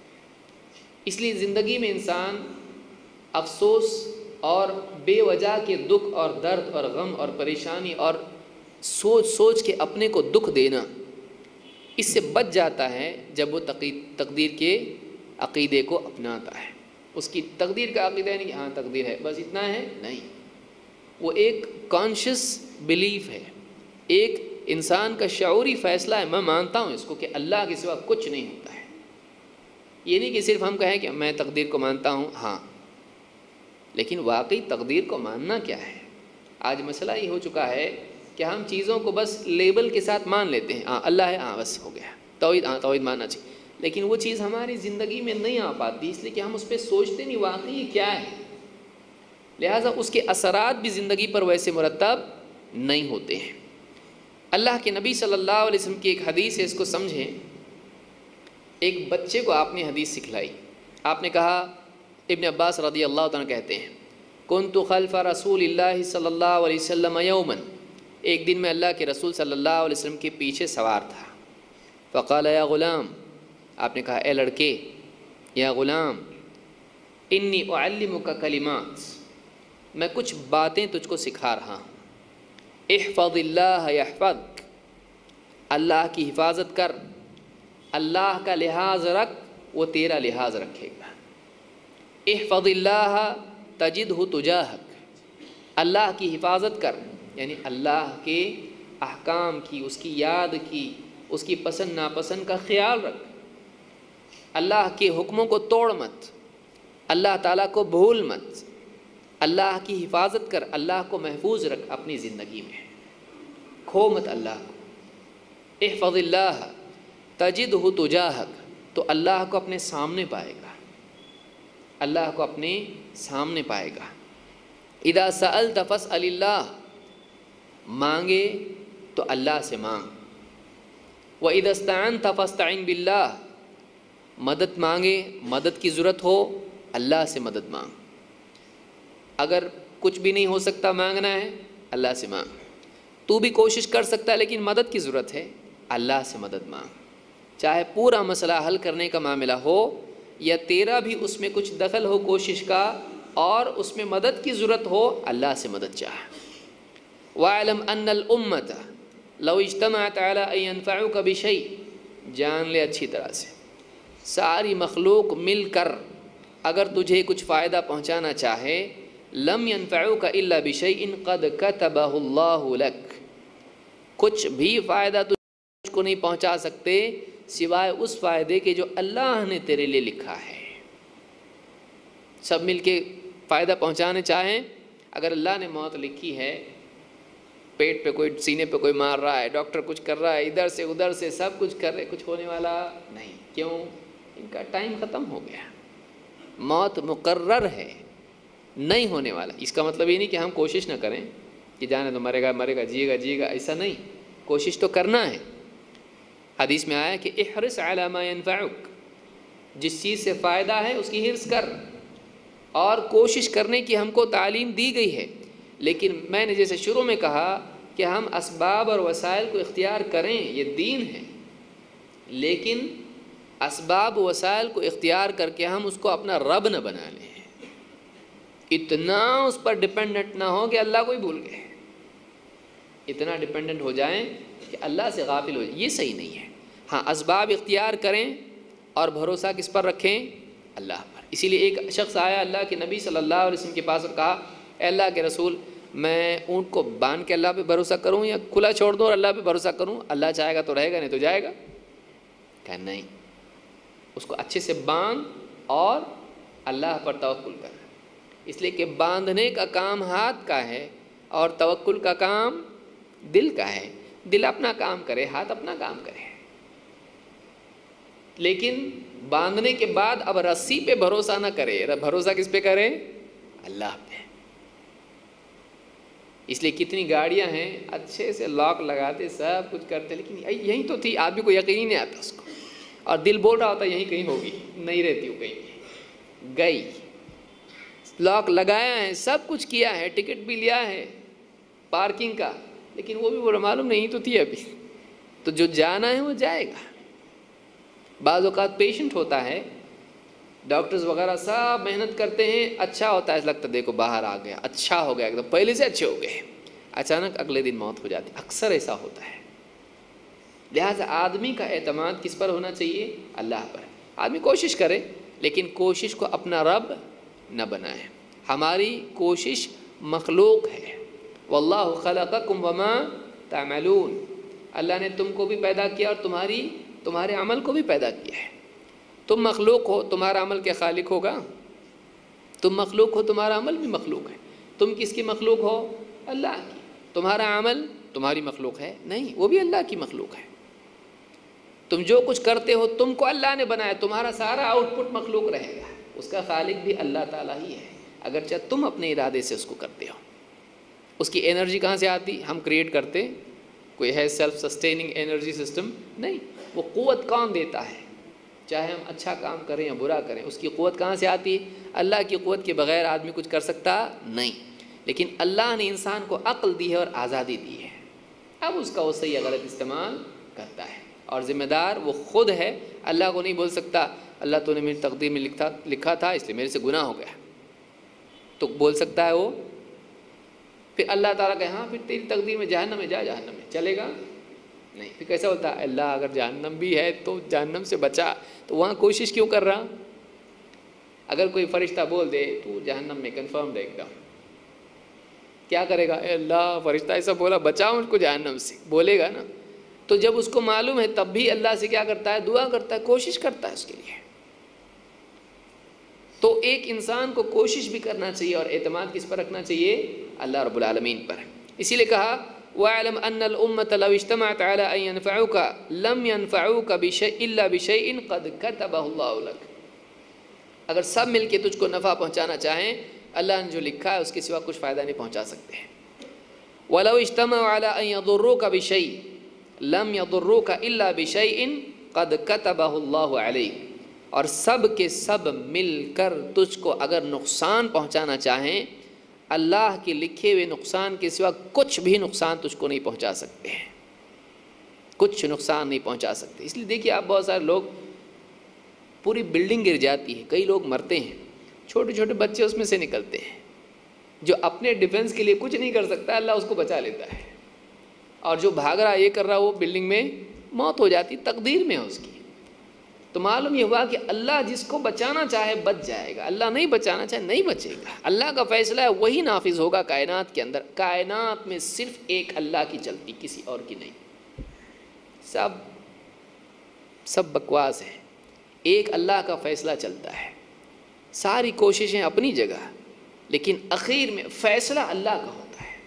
اس لیے زندگی میں انسان افسوس اور بے وجہ کے دکھ اور درد اور غم اور پریشانی اور سوچ کے اپنے کو دکھ دینا, اس سے بچ جاتا ہے جب وہ تقدیر کے عقیدے کو اپناتا ہے. اس کی تقدیر کا عقیدہ نہیں کہ ہاں تقدیر ہے بس اتنا ہے, نہیں. وہ ایک کانشیس بلیف ہے, ایک انسان کا شعوری فیصلہ ہے. میں مانتا ہوں اس کو کہ اللہ کے سوا کچھ نہیں ہوتا ہے. یہ نہیں کہ صرف ہم کہیں کہ میں تقدیر کو مانتا ہوں, ہاں, لیکن واقعی تقدیر کو ماننا کیا ہے. آج مسئلہ یہ ہو چکا ہے کہ ہم چیزوں کو بس لیبل کے ساتھ مان لیتے ہیں, ہاں اللہ ہے, ہاں بس ہو گیا, توحید, ہاں توحید ماننا چاہیے, لیکن وہ چیز ہماری زندگی میں نہیں آ پاتی اس لیے کہ ہم اس پہ سوچتے نہیں واقعی کیا ہے. لہٰذا اس کے اثرات بھی زندگی پر ویسے مرتب نہیں ہوتے ہیں. اللہ کے نبی صلی اللہ علیہ وسلم کی ایک حدیث ہے, اس کو سمجھیں. ایک بچے کو آپ نے حدیث سکھلائی, آپ نے کہا, ابن عباس رضی اللہ تعالیٰ کہتے ہیں, کنت خلف رسول اللہ صلی اللہ علیہ وسلم یوما, ایک دن میں اللہ کے رسول صلی اللہ علیہ وسلم کے پیچھے سوار تھا. فقال یا غلام, آپ نے کہا اے لڑکے, یا غلام, انی اعلمک کلمات, میں کچھ باتیں تجھ کو سکھا رہا ہوں. احفظ اللہ یحفظک، اللہ کی حفاظت کر، اللہ کا لحاظ رکھ، وہ تیرا لحاظ رکھے گا۔ احفظ اللہ تجدہ تجاہک، اللہ کی حفاظت کر یعنی اللہ کے احکام کی، اس کی یاد کی، اس کی پسند ناپسند کا خیال رکھ، اللہ کے حکموں کو توڑ مت، اللہ تعالیٰ کو بھول مت، اللہ کی حفاظت کر، اللہ کو محفوظ رکھ اپنی زندگی میں، کھو مت اللہ کو۔ احفظ اللہ تجدہ تجاہک، تو اللہ کو اپنے سامنے پائے گا، اللہ کو اپنے سامنے پائے گا۔ اذا سألت فاسأل اللہ، مانگے تو اللہ سے مانگ۔ وَإِذَا اسْتَعَنْتَ فَاسْتَعِنْ بِاللَّهِ، مدد مانگے، مدد کی ضرورت ہو اللہ سے مدد مانگ۔ اگر کچھ بھی نہیں ہو سکتا مانگنا ہے اللہ سے مانگ، تو بھی کوشش کر سکتا ہے لیکن مدد کی ضرورت ہے اللہ سے مدد مانگ۔ چاہے پورا مسئلہ حل کرنے کا معاملہ ہو یا تیرا بھی اس میں کچھ دخل ہو کوشش کا اور اس میں مدد کی ضرورت ہو، اللہ سے مدد چاہ۔ وَاعْلَمْ أَنَّ الْأُمَّةَ لَوْ اجْتَمَعَتْ عَلَىٰ أَن يَنْفَعُوكَ بِشَيْءٍ، جان لے اچھی طرح سے، ساری مخلوق مل کر اگر تجھے کچھ فائدہ پہنچانا چاہے، لم ينفعوك الا بشيء قد كتبه الله لك، کچھ بھی فائدہ تجھ کو نہیں پہنچا سکتے سوائے اس فائدے کے جو اللہ نے تیرے لیے لکھا ہے۔ سب مل کے فائدہ پہنچانے چاہیں، اگر اللہ نے موت لکھی ہے، پیٹ پہ کوئی، سینے پہ کوئی مار رہا ہے، ڈاکٹر کچھ کر رہا ہے، ادھر سے ادھر سے سب کچھ کر رہے، کچھ ہونے والا نہیں۔ کیوں؟ ان کا ٹائم ختم ہو گیا، موت مقرر ہے، نہیں ہونے والا۔ اس کا مطلب یہ نہیں کہ ہم کوشش نہ کریں کہ جانے تو مرے گا مرے گا، جیے گا جیے گا، ایسا نہیں، کوشش تو کرنا ہے۔ حدیث میں آیا کہ احرص علی ما ينفعک، جس چیز سے فائدہ ہے اس کی حرص کر، اور کوشش کرنے کی ہم کو تعلیم دی گئی ہے۔ لیکن میں نے جیسے شروع میں کہا کہ ہم اسباب اور وسائل کو اختیار کریں، یہ دین ہے، لیکن اسباب و وسائل کو اختیار کر کے ہم اس کو اپنا رب نہ بنا لیں، اتنا اس پر ڈپینڈنٹ نہ ہو کہ اللہ کو ہی بھول گئے، اتنا ڈپینڈنٹ ہو جائیں کہ اللہ سے غافل ہو جائیں، یہ صحیح نہیں ہے۔ ہاں، اسباب اختیار کریں اور بھروسہ کس پر رکھیں؟ اللہ پر۔ اسی لیے ایک شخص آیا اللہ کے نبی صلی اللہ علیہ وسلم کے پاس اور کہا، اے اللہ کے رسول، میں اونٹ کو باندھ کے اللہ پہ بھروسہ کروں یا کھلا چھوڑ دوں اور اللہ پہ بھروسہ کروں؟ اللہ چاہے گا تو رہے گا، نہیں تو جائے گا۔ کہا نہیں، اس کو اچھے سے باندھ اور اللہ پر توکل کر، اس لیے کہ باندھنے کا کام ہاتھ کا ہے اور توکل کا کام دل کا ہے۔ دل اپنا کام کرے، ہاتھ اپنا کام کرے، لیکن باندھنے کے بعد اب رسی پہ بھروسہ نہ کرے، بھروسہ کس پہ کرے؟ اللہ پہ۔ اس لیے کتنی گاڑیاں ہیں اچھے سے لاک لگاتے، سب کچھ کرتے، لیکن یہیں تو تھی، آدمی کو یقین ہی نہیں آتا اس کو، اور دل بول رہا ہوتا یہیں کہیں ہوگی، نہیں رہتی وہ کہیں گئی۔ لاک لگایا ہے، سب کچھ کیا ہے، ٹکٹ بھی لیا ہے پارکنگ کا، لیکن وہ بھی بڑا معلوم نہیں تو تھی ابھی۔ تو جو جانا ہے وہ جائے گا۔ بعض اوقات پیشنٹ ہوتا ہے، ڈاکٹرز وغیرہ سب محنت کرتے ہیں، اچھا ہوتا ہے، لگتا ہے دیکھو باہر آ گیا، اچھا ہو گیا، ایک دم پہلے سے اچھے ہو گئے، اچانک اگلے دن موت ہو جاتی، اکثر ایسا ہوتا ہے۔ لہٰذا آدمی کا اعتماد کس پر ہونا چاہیے؟ اللہ پر۔ آدمی کوشش کرے لیکن کوشش کو اپنا رب نہ بنائے۔ ہماری کوشش مخلوق ہے، واللہ خلقکم وما تعملون، اللہ نے تم کو بھی پیدا کیا اور تمہارے عمل کو بھی پیدا کیا ہے۔ تم مخلوق ہو، تمہارا عمل کیا خالق ہوگا؟ تم مخلوق ہو، تمہارا عمل بھی مخلوق ہے۔ تم کس کی مخلوق ہو؟ اللہ کی۔ تمہارا عمل تمہاری مخلوق ہے؟ نہیں، وہ بھی اللہ کی مخلوق ہے۔ تم جو کچھ کرتے ہو تم کو اللہ نے بنایا، تمہارا سارا آؤٹ پٹ مخلوق رہے گا، اس کا خالق بھی اللہ تعالیٰ ہی ہے، اگرچہ تم اپنے ارادے سے اس کو کرتے ہو۔ اس کی انرجی کہاں سے آتی؟ ہم کریٹ کرتے، کوئی ہے سیلف سسٹیننگ انرجی سسٹم نہیں، وہ قوت کون دیتا ہے؟ چاہے ہم اچھا کام کریں یا برا کریں، اس کی قوت کہاں سے آتی ہے؟ اللہ کی قوت کے بغیر آدمی کچھ کر سکتا نہیں، لیکن اللہ نے انسان کو عقل دی ہے اور آزادی دی ہے، اب اس کا وہ صحیح غلط استعمال کرتا ہے، اور ذمہ دار وہ خود ہے۔ اللہ کو نہیں بول سکتا اللہ تو نے میری تقدیر میں لکھا تھا اس لیے میرے سے گناہ ہو گیا، تو بول سکتا ہے وہ؟ پھر اللہ تعالیٰ کہے ہاں پھر تیری تقدیر میں جہنم میں جا، جہنم میں چلے گا نہیں. پھر کیسا ہوتا ہے اللہ اگر جہنم بھی ہے تو جہنم سے بچا، تو وہاں کوشش کیوں کر رہا؟ اگر کوئی فرشتہ بول دے تو جہنم میں کنفرم دے ایک دم، کیا کرے گا؟ اے اللہ فرشتہ ایسا بولا بچاؤ اس کو جہنم سے، بولے گا نا. تو جب اس کو معلوم ہے تب بھی اللہ سے کیا کرتا ہے؟ دعا کرتا ہے، کوشش کرتا ہے اس کے لیے. تو ایک انسان کو کوشش بھی کرنا چاہیے اور اعتماد کس پر رکھنا چاہیے؟ اللہ رب العالمین پر. اسی لیے کہا وَاعْلَمْ أَنَّ الْأُمَّةَ لَوْ اجْتَمَعَتْ عَلَىٰ أَن يَنْفَعُوكَ لَمْ يَنْفَعُوكَ إِلَّا بِشَيْءٍ قَدْ كَتَبَهُ اللَّهُ لَكَ. اگر سب مل کے تجھ کو نفع پہنچانا چاہیں، اللہ نے جو لکھا ہے اس کے سوا کچھ فائدہ نہیں پہنچا سکتے ہیں. وَلَوْ اجْتَمَعُوا عَلَىٰ أَن يَضُرُّوكَ بِشَيْءٍ لَمْ يَضُرُّوكَ إِلَّا بِشَيْءٍ قَدْ كَتَبَهُ اللَّهُ عَلَيْكَ. اور سب کے سب مل کر تجھ کو اگر نقصان پہنچانا چاہیں، اللہ کے لکھے ہوئے نقصان کے سوا کچھ بھی نقصان تجھ کو نہیں پہنچا سکتے ہیں، کچھ نقصان نہیں پہنچا سکتے. اس لیے دیکھیے آپ بہت سارے لوگ، پوری بلڈنگ گر جاتی ہے، کئی لوگ مرتے ہیں، چھوٹے چھوٹے بچے اس میں سے نکلتے ہیں. جو اپنے ڈیفنس کے لیے کچھ نہیں کر سکتا اللہ اس کو بچا لیتا ہے، اور جو بھاگ رہا یہ کر رہا وہ بلڈنگ میں موت ہو جاتی، تقدیر میں ہے اس کی. تو معلوم یہ ہوا کہ اللہ جس کو بچانا چاہے بچ جائے گا، اللہ نہیں بچانا چاہے نہیں بچے گا. اللہ کا فیصلہ ہے وہی نافذ ہوگا کائنات کے اندر. کائنات میں صرف ایک اللہ کی چلتی، کسی اور کی نہیں. سب بکواس ہے. ایک اللہ کا فیصلہ چلتا ہے، ساری کوششیں اپنی جگہ، لیکن اخیر میں فیصلہ اللہ کا ہوتا ہے.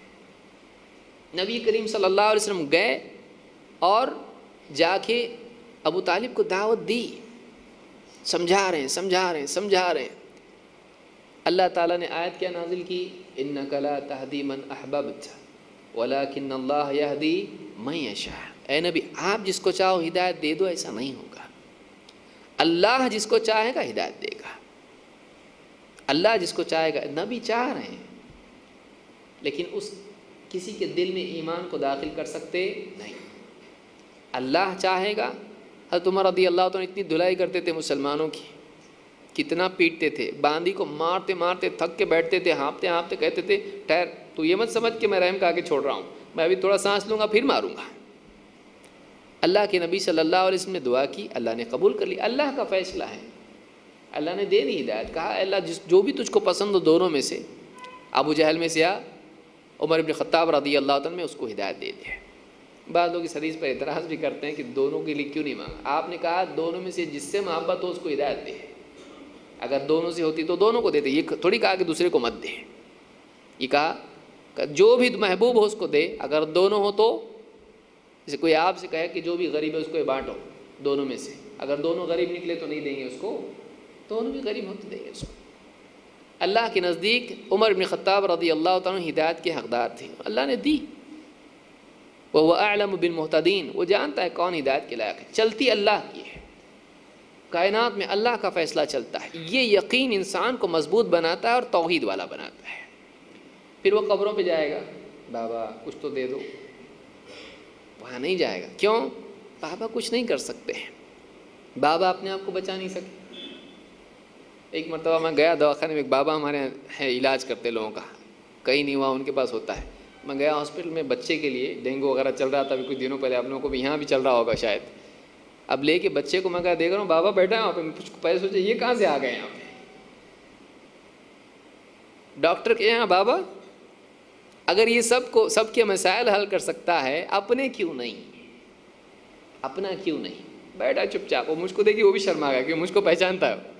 نبی کریم صلی اللہ علیہ وسلم گئے اور جا کے ابو طالب کو دعوت دی، سمجھا رہے ہیں. اللہ تعالیٰ نے آیت کیا نازل کی؟ اِنَّكَ لَا تَهْدِي مَنْ أَحْبَبْتَ وَلَكِنَّ اللَّهَ يَهْدِي مَن يَشَاءُ. اے نبی آپ جس کو چاہو ہدایت دے دو، ایسا نہیں ہوگا. اللہ جس کو چاہے گا ہدایت دے گا، اللہ جس کو چاہے گا. نبی چاہ رہے ہیں لیکن اس کسی کے دل میں ایمان کو داخل کر سکتے نہیں. اللہ چاہے گا. حضرت عمر رضی اللہ عنہ اتنی دھلائی کرتے تھے مسلمانوں کی، کتنا پیٹتے تھے، باندی کو مارتے مارتے تھک کے بیٹھتے تھے، ہانپتے کہتے تھے ٹھہر، تو یہ مت سمجھ کہ میں رحم کھا کے چھوڑ رہا ہوں، میں ابھی تھوڑا سانس لوں گا پھر ماروں گا. اللہ کے نبی صلی اللہ علیہ وسلم نے دعا کی، اللہ نے قبول کر لی. اللہ کا فیصلہ ہے، اللہ نے دے دی ہدایت. کہا اے اللہ جو بھی تجھ کو پسند ہو دونوں میں سے، ابو جہل میں سے یا عمر بن خطاب رضی اللہ عنہ میں، اس کو ہدایت دے دے. بعض لوگ اس حدیث پر اعتراض بھی کرتے ہیں کہ دونوں کے لیے کیوں نہیں مانگا؟ آپ نے کہا دونوں میں سے جس سے محبت ہو اس کو ہدایت دے. اگر دونوں سے ہوتی تو دونوں کو دیتے، یہ تھوڑی کہا کہ دوسرے کو مت دے. یہ کہا جو بھی محبوب ہو اس کو دے. اگر دونوں ہو تو، جیسے کوئی آپ سے کہے کہ جو بھی غریب ہے اس کو بانٹو دونوں میں سے، اگر دونوں غریب نکلے تو نہیں دیں گے اس کو، دونوں بھی غریب ہوتے دیں گے اس کو. اللہ کے نزدیک عمر بن خطاب رضی اللہ عنہ ہدایت کے حقدار تھے، اللہ نے دی. وَهُوَ أَعْلَمُ بِالْمُهْتَدِينَ، وہ جانتا ہے کون ہدایت کے لائق ہے. چلتی اللہ کی ہے، کائنات میں اللہ کا فیصلہ چلتا ہے. یہ یقین انسان کو مضبوط بناتا ہے اور توحید والا بناتا ہے. پھر وہ قبروں پہ جائے گا، بابا کچھ تو دے دو، وہاں نہیں جائے گا. کیوں؟ بابا کچھ نہیں کر سکتے ہیں، بابا اپنے آپ کو بچا نہیں سکتے. ایک مرتبہ میں گیا دواخانے میں، ایک بابا ہمارے یہاں ہے علاج کرتے لوگوں کا، کہیں نہیں وہاں ان کے پاس ہوتا ہے. میں گیا ہاسپٹل میں بچے کے لیے، ڈینگو وغیرہ چل رہا تھا ابھی کچھ دنوں پہلے، آپ لوگوں کو بھی یہاں بھی چل رہا ہوگا شاید. اب لے کے بچے کو میں کہا دیکھ رہا ہوں بابا بیٹھا ہے وہاں پہ. کچھ پہلے سوچے یہ کہاں سے آ گئے یہاں پہ؟ ڈاکٹر کے یہاں بابا اگر یہ سب کے مسائل حل کر سکتا ہے، اپنے کیوں نہیں؟ اپنا کیوں نہیں؟ بیٹھا چپ چاپ. وہ مجھ کو دیکھی وہ بھی شرما گیا کیونکہ مجھ کو پہچانتا ہے.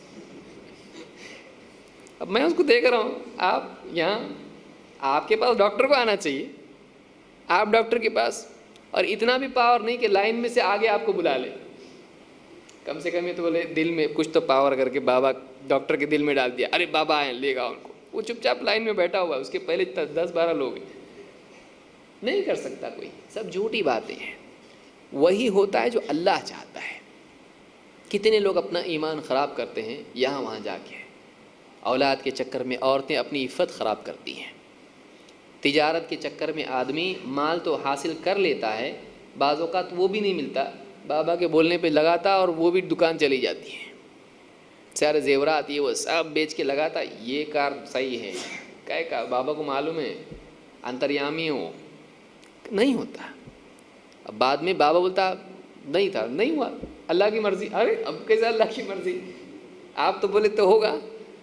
اب میں اس کو دیکھ رہا ہوں، آپ یہاں، آپ کے پاس ڈاکٹر کو آنا چاہیے، آپ ڈاکٹر کے پاس، اور اتنا بھی پاور نہیں کہ لائن میں سے آگے آپ کو بلا لے. کم سے کم یہ تو بولے دل میں کچھ تو پاور کر کے بابا ڈاکٹر کے دل میں ڈال دیا، ارے بابا آئیں لے گا ان کو. وہ چپ چاپ لائن میں بیٹھا ہوا ہے، اس کے پہلے 10-12 لوگ ہیں. نہیں کر سکتا کوئی، سب جھوٹی باتیں ہیں. وہی ہوتا ہے جو اللہ چاہتا ہے. کتنے لوگ اپنا ایمان خراب کرتے ہیں یہاں وہاں جا کے. اولاد کے چکر میں عورتیں اپنی عفت خراب کرتی ہیں. تجارت کے چکر میں آدمی مال تو حاصل کر لیتا ہے، بعض اوقات وہ بھی نہیں ملتا، بابا کے بولنے پہ لگاتا اور وہ بھی دکان چلی جاتی ہے. سارے زیورات یہ وہ سب بیچ کے لگاتا، یہ کار صحیح ہے. کہے کا بابا کو معلوم ہے अंतर्यामी हो, नहीं होता। अब बाद में बाबा बोलता नहीं था, नहीं हुआ, अल्लाह की मर्जी। अरे अब कैसे अल्लाह की मर्जी, आप तो बोले तो होगा।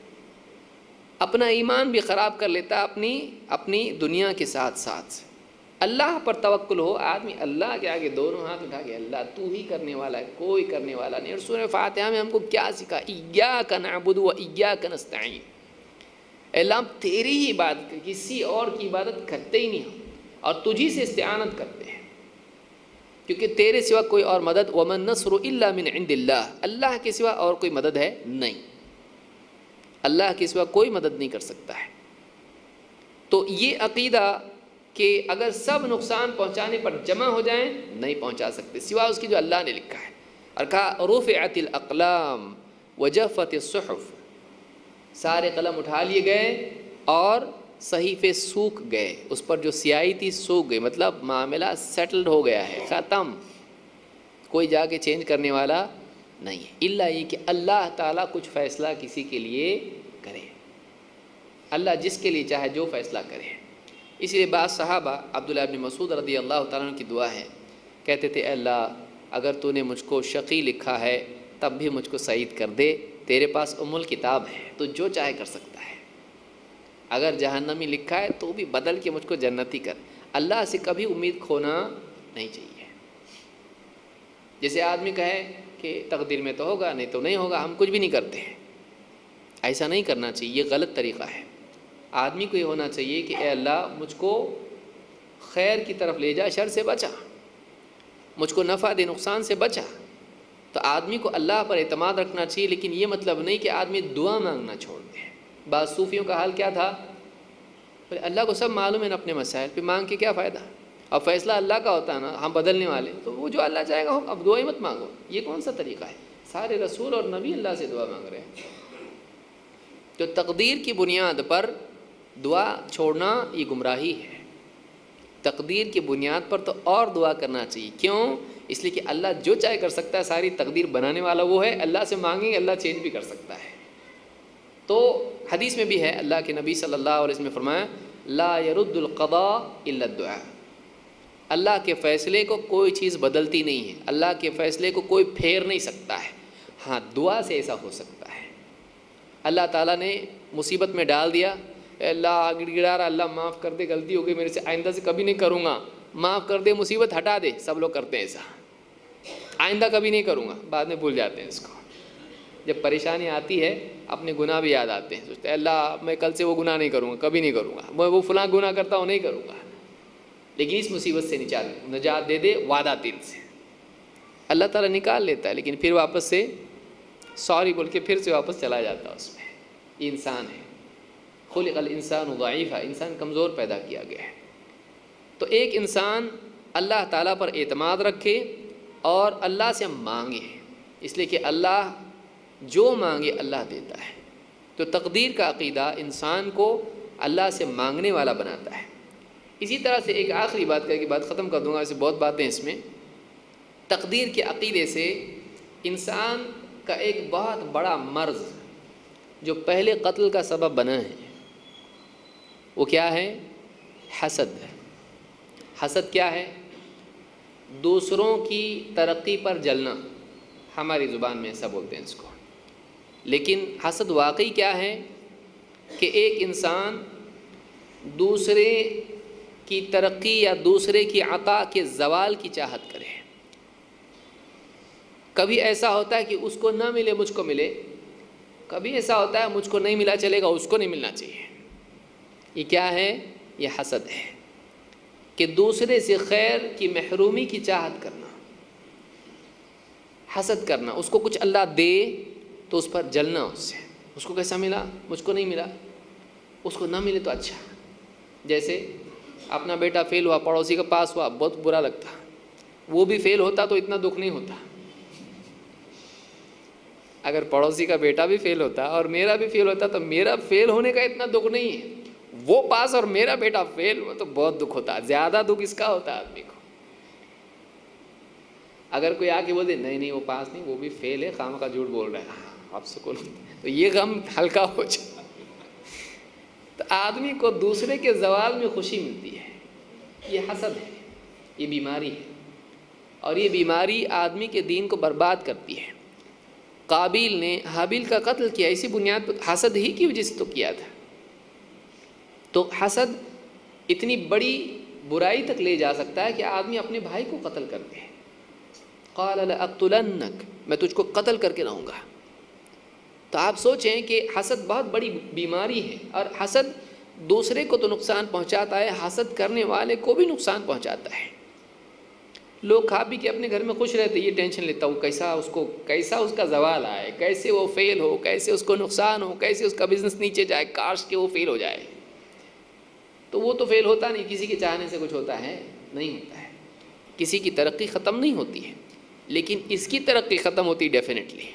अपना ईमान भी ख़राब कर लेता अपनी दुनिया के साथ साथ। अल्लाह पर तवक्कुल हो आदमी, अल्लाह के आगे दोनों हाथ उठा के अल्लाह तू ही करने वाला है, कोई करने वाला नहीं। और सूरह फातिहा में हमको क्या सिखा, इय्याका नअबुदु व इय्याका नस्तईन, अल्लाह हम तेरी ही इबादत, किसी और की इबादत करते ही नहीं हम, और तुझी से इस्तिआनत करते हैं, क्योंकि तेरे सिवा कोई और मदद, वमन नस्रु इल्ला मिन इंदिल्लाह, अल्लाह के सिवा और कोई मदद है नहीं, अल्लाह के सिवा कोई मदद नहीं कर सकता है। तो ये अक़ीदा कि अगर सब नुकसान पहुँचाने पर जमा हो जाएं, नहीं पहुँचा सकते सिवा उसकी जो अल्लाह ने लिखा है। और कहा रुफ़िअतिल अक़लाम व जफ़्फ़तिस सुहुफ़, सारे कलम उठा लिए गए और सहीफ़े सूख गए, उस पर जो स्याही थी सूख गई, मतलब मामला सेटल्ड हो गया है, ख़त्म, कोई जाके चेंज करने वाला नहीं है। इल्ला ये कि अल्लाह ताला कुछ फ़ैसला किसी के लिए करे, अल्लाह जिसके लिए चाहे जो फ़ैसला करे। इसलिए बाद सहाबा अब्दुल्लाह इब्न मसूद रज़ी अल्लाह ताला अन्हु की दुआ है, कहते थे अल्लाह अगर तूने मुझको शक़ी लिखा है तब भी मुझको सईद कर दे, तेरे पास उम्मुल किताब है, तो जो चाहे कर सकता है। अगर जहन्नमी लिखा है तो भी बदल के मुझको जन्नती कर। अल्लाह से कभी उम्मीद खोना नहीं चाहिए। जैसे आदमी कहे कि तकदीर में तो होगा, नहीं तो नहीं होगा, हम कुछ भी नहीं करते हैं, ऐसा नहीं करना चाहिए, ये गलत तरीक़ा है। आदमी को ये होना चाहिए कि ए अल्लाह मुझको खैर की तरफ ले जा, शर से बचा, मुझको नफ़ा दे, नुकसान से बचा। तो आदमी को अल्लाह पर एतमाद रखना चाहिए, लेकिन ये मतलब नहीं कि आदमी दुआ मांगना छोड़ दे। बाद सूफ़ियों का हाल क्या था, बोले अल्लाह को सब मालूम है ना अपने मसाइल, पे मांग के क्या फ़ायदा, अब फ़ैसला अल्लाह का होता है ना, हम बदलने वाले, तो वो जो अल्लाह चाहेगा हो, अब दुआ ही मत मांगो। ये कौन सा तरीक़ा है? सारे रसूल और नबी अल्लाह से दुआ मांग रहे हैं। तो तकदीर की बुनियाद पर दुआ छोड़ना ये गुमराही है। तकदीर की बुनियाद पर तो और दुआ करना चाहिए। क्यों? इसलिए कि अल्लाह जो चाहे कर सकता है, सारी तकदीर बनाने वाला वो है, अल्लाह से मांगेंगे अल्लाह चेंज भी कर सकता है। तो हदीस में भी है, अल्लाह के नबी सल्लल्लाहु अलैहि वसल्लम ने फरमाया ला यरुद्दुल क़दा इल्ला दुआ, अल्लाह के फ़ैसले को कोई चीज़ बदलती नहीं है, अल्लाह के फ़ैसले को कोई फेर नहीं सकता है। हाँ, दुआ से ऐसा हो सकता है। अल्लाह ताला ने मुसीबत में डाल दिया, अल्लाह गिड़गिड़ा रहा, अल्लाह माफ़ कर दे, गलती हो गई मेरे से, आइंदा से कभी नहीं करूँगा, माफ़ कर दे, मुसीबत हटा दे। सब लोग करते हैं ऐसा, आइंदा कभी नहीं करूँगा, बाद में भूल जाते हैं इसको। जब परेशानी आती है अपने गुनाह भी याद आते हैं, सोचते हैं अल्लाह मैं कल से वो गुनाह नहीं करूँगा, कभी नहीं करूँगा, मैं वो फ़लाँ गुनाह करता हूँ नहीं करूँगा। लेकिन इस मुसीबत से निजात दे दे वादा तिल से, अल्लाह ताला निकाल लेता है, लेकिन फिर वापस से सॉरी बोल के फिर से वापस चला जाता है उसमें। ये इंसान है, खुलिक़ल इंसानु ज़ईफ़ा, इंसान कमज़ोर पैदा किया गया है। तो एक इंसान अल्लाह ताला पर एतमाद रखे और अल्लाह से मांगे, इसलिए कि अल्लाह जो मांगे अल्लाह देता है। तो तकदीर का अक़ीदा इंसान को अल्लाह से मांगने वाला बनाता है। इसी तरह से एक आखिरी बात करके बात ख़त्म कर दूँगा, ऐसे बहुत बातें इसमें। तकदीर के अक़ीदे से इंसान का एक बहुत बड़ा मर्ज़ जो पहले कत्ल का सबब बना है, वो क्या है? हसद। हसद क्या है? दूसरों की तरक्की पर जलना, हमारी ज़ुबान में ऐसा बोलते हैं इसको। लेकिन हसद वाकई क्या है कि एक इंसान दूसरे की तरक्की या दूसरे की अता के ज़वाल की चाहत करे। कभी ऐसा होता है कि उसको ना मिले मुझको मिले, कभी ऐसा होता है मुझको नहीं मिला चलेगा, उसको नहीं मिलना चाहिए। ये क्या है? ये हसद है कि दूसरे से खैर की महरूमी की चाहत करना, हसद करना। उसको कुछ अल्लाह दे तो उस पर जलना, उससे उसको कैसा मिला मुझको नहीं मिला, उसको ना मिले तो अच्छा। जैसे अपना बेटा फ़ेल हुआ, पड़ोसी का पास हुआ, बहुत बुरा लगता, वो भी फ़ेल होता तो इतना दुख नहीं होता। अगर पड़ोसी का बेटा भी फ़ेल होता और मेरा भी फ़ेल होता तो मेरा फ़ेल होने का इतना दुख नहीं है, वो पास और मेरा बेटा फ़ेल हुआ तो बहुत दुख होता। ज़्यादा दुख इसका होता है आदमी को। अगर कोई आके बोल दे नहीं नहीं वो पास नहीं, वो भी फ़ेल है, खामखा झूठ बोल रहा है, आप सुकून, तो ये गम हल्का हो जाए। تو آدمی کو دوسرے کے زوال میں خوشی ملتی ہے، یہ حسد ہے، یہ بیماری ہے، اور یہ بیماری آدمی کے دین کو برباد کرتی ہے۔ قابیل نے حابیل کا قتل کیا اسی بنیاد پر، حسد ہی کی وجہ سے تو کیا تھا۔ تو حسد اتنی بڑی برائی تک لے جا سکتا ہے کہ آدمی اپنے بھائی کو قتل کر دے۔ قال لأقتلنک، میں تجھ کو قتل کر کے رہوں گا۔ تو آپ سوچیں کہ حسد بہت بڑی بیماری ہے، اور حسد دوسرے کو تو نقصان پہنچاتا ہے، حسد کرنے والے کو بھی نقصان پہنچاتا ہے۔ لوگ کھا پی کے اپنے گھر میں خوش رہتے، یہ ٹینشن لیتا ہوں کیسا اس کا زوال آئے، کیسے وہ فیل ہو، کیسے اس کو نقصان ہو، کیسے اس کا بزنس نیچے جائے، کاش کہ وہ فیل ہو جائے۔ تو وہ تو فیل ہوتا نہیں، کسی کے چاہنے سے کچھ ہوتا ہے؟ نہیں ہوتا ہے۔ کسی کی ترقی ختم نہیں ہوتی ہے، لیکن اس کی ترقی ختم ہوتی ڈیفینیٹلی،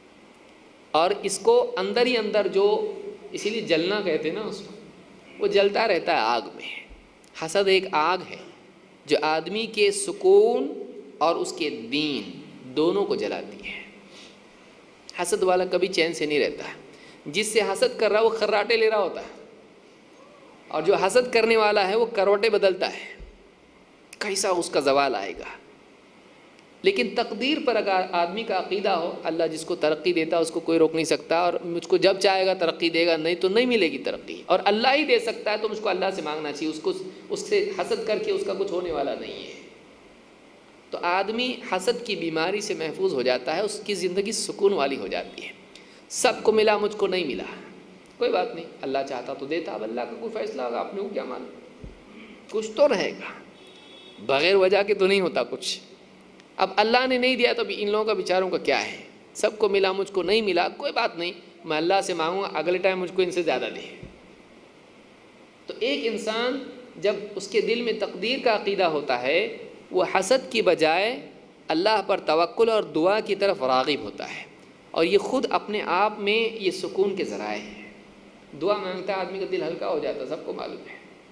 اور اس کو اندر ہی اندر جو، اسی لیے جلنا کہتے ہیں نا اس کو، وہ جلتا رہتا ہے آگ میں۔ حسد ایک آگ ہے جو آدمی کے سکون اور اس کے دین دونوں کو جلاتی ہے۔ حسد والا کبھی چین سے نہیں رہتا، جس سے حسد کر رہا ہے وہ خراٹے لے رہا ہوتا ہے، اور جو حسد کرنے والا ہے وہ کروٹیں بدلتا ہے، کیسا اس کا زوال آئے گا۔ لیکن تقدیر پر اگر آدمی کا عقیدہ ہو، اللہ جس کو ترقی دیتا ہے اس کو کوئی روک نہیں سکتا، اور مجھ کو جب چاہے گا ترقی دے گا، نہیں تو نہیں ملے گی ترقی، اور اللہ ہی دے سکتا ہے، تو مجھ کو اللہ سے مانگنا چاہیے، اس سے حسد کر کے اس کا کچھ ہونے والا نہیں ہے۔ تو آدمی حسد کی بیماری سے محفوظ ہو جاتا ہے، اس کی زندگی سکون والی ہو جاتی ہے۔ سب کو ملا، مجھ کو نہیں ملا، کوئی بات نہیں، اللہ چاہتا تو دیتا، اب اللہ کا کوئی فیصلہ ہوگا، آپ نے وہ کیا معلوم، کچھ تو رہے گا، بغیر وجہ کے تو نہیں ہوتا کچھ۔ اب اللہ نے نہیں دیا تو ابھی ان لوگوں کا بیچاروں کا کیا ہے، سب کو ملا، مجھ کو نہیں ملا، کوئی بات نہیں، میں اللہ سے مانگوں گا اگلے ٹائم مجھ کو ان سے زیادہ دے۔ تو ایک انسان جب اس کے دل میں تقدیر کا عقیدہ ہوتا ہے، وہ حسد کی بجائے اللہ پر توکل اور دعا کی طرف راغب ہوتا ہے، اور یہ خود اپنے آپ میں یہ سکون کے ذرائع ہیں۔ دعا مانگتا ہے آدمی کا دل ہلکا ہو جاتا ہے، سب کو معلوم ہے۔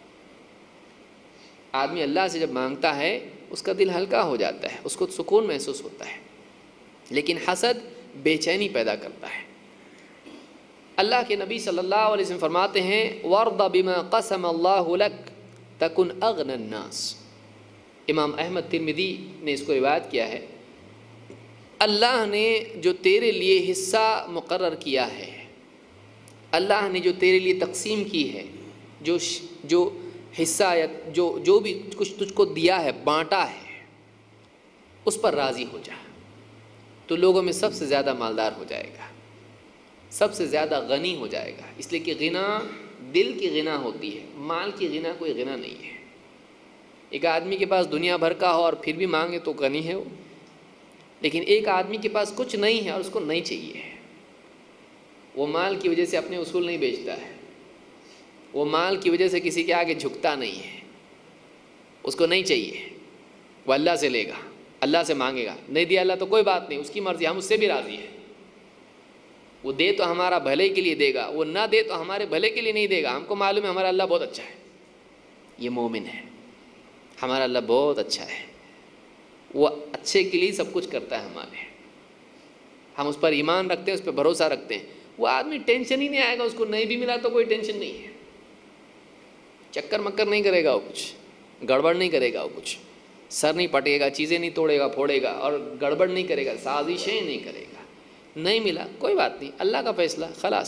آدمی اللہ سے جب مانگتا ہے اس کا دل ہلکا ہو جاتا ہے، اس کو سکون محسوس ہوتا ہے، لیکن حسد بے چینی پیدا کرتا ہے۔ اللہ کے نبی صلی اللہ علیہ وسلم فرماتے ہیں وَارْضَ بِمَا قَسَمَ اللَّهُ لَكَ تَكُنْ أَغْنَى النَّاسِ۔ امام احمد ترمذی نے اس کو روایت کیا ہے، اللہ نے جو تیرے لیے حصہ مقرر کیا ہے، اللہ نے جو تیرے لیے تقسیم کی ہے، جو حصہ یا جو بھی کچھ تجھ کو دیا ہے، بانٹا ہے، اس پر راضی ہو جا، تو لوگوں میں سب سے زیادہ مالدار ہو جائے گا، سب سے زیادہ غنی ہو جائے گا۔ اس لیے کہ غنا دل کی غنا ہوتی ہے، مال کی غنا کوئی غنا نہیں ہے۔ ایک آدمی کے پاس دنیا بھر کا ہو اور پھر بھی مانگے تو غنی ہے وہ، لیکن ایک آدمی کے پاس کچھ نہیں ہے اور اس کو نہیں چاہیے، وہ مال کی وجہ سے اپنے اصول نہیں بیچتا ہے، وہ مال کی وجہ سے کسی کے آگے جھکتا نہیں ہے، اس کو نہیں چاہیے، وہ اللہ سے لے گا، اللہ سے مانگے گا، نہیں دیا اللہ تو کوئی بات نہیں، اس کی مرضی، ہم اس سے بھی راضی ہیں، وہ دے تو ہمارا بھلے کے لیے دے گا، وہ نہ دے تو ہمارے بھلے کے لیے نہیں دے گا، ہم کو معلوم ہے ہمارا اللہ بہت اچھا ہے، یہ مومن ہے، ہمارا اللہ بہت اچھا ہے، وہ اچھے کے لیے سب کچھ کرتا ہے ہمارے، ہم اس پر ایمان رکھتے ہیں، اس پہ بھروسہ رکھتے ہیں۔ وہ آدمی ٹینشن ہی نہیں آئے گا، اس کو نہیں بھی ملا تو کوئی ٹینشن نہیں ہے، چکر مکر نہیں کرے گا، وہ کچھ گڑبڑ نہیں کرے گا، وہ کچھ سر نہیں پٹے گا، چیزیں نہیں توڑے گا پھوڑے گا، اور گڑبڑ نہیں کرے گا، سازشیں نہیں کرے گا۔ نہیں ملا کوئی بات نہیں، اللہ کا فیصلہ، خلاص،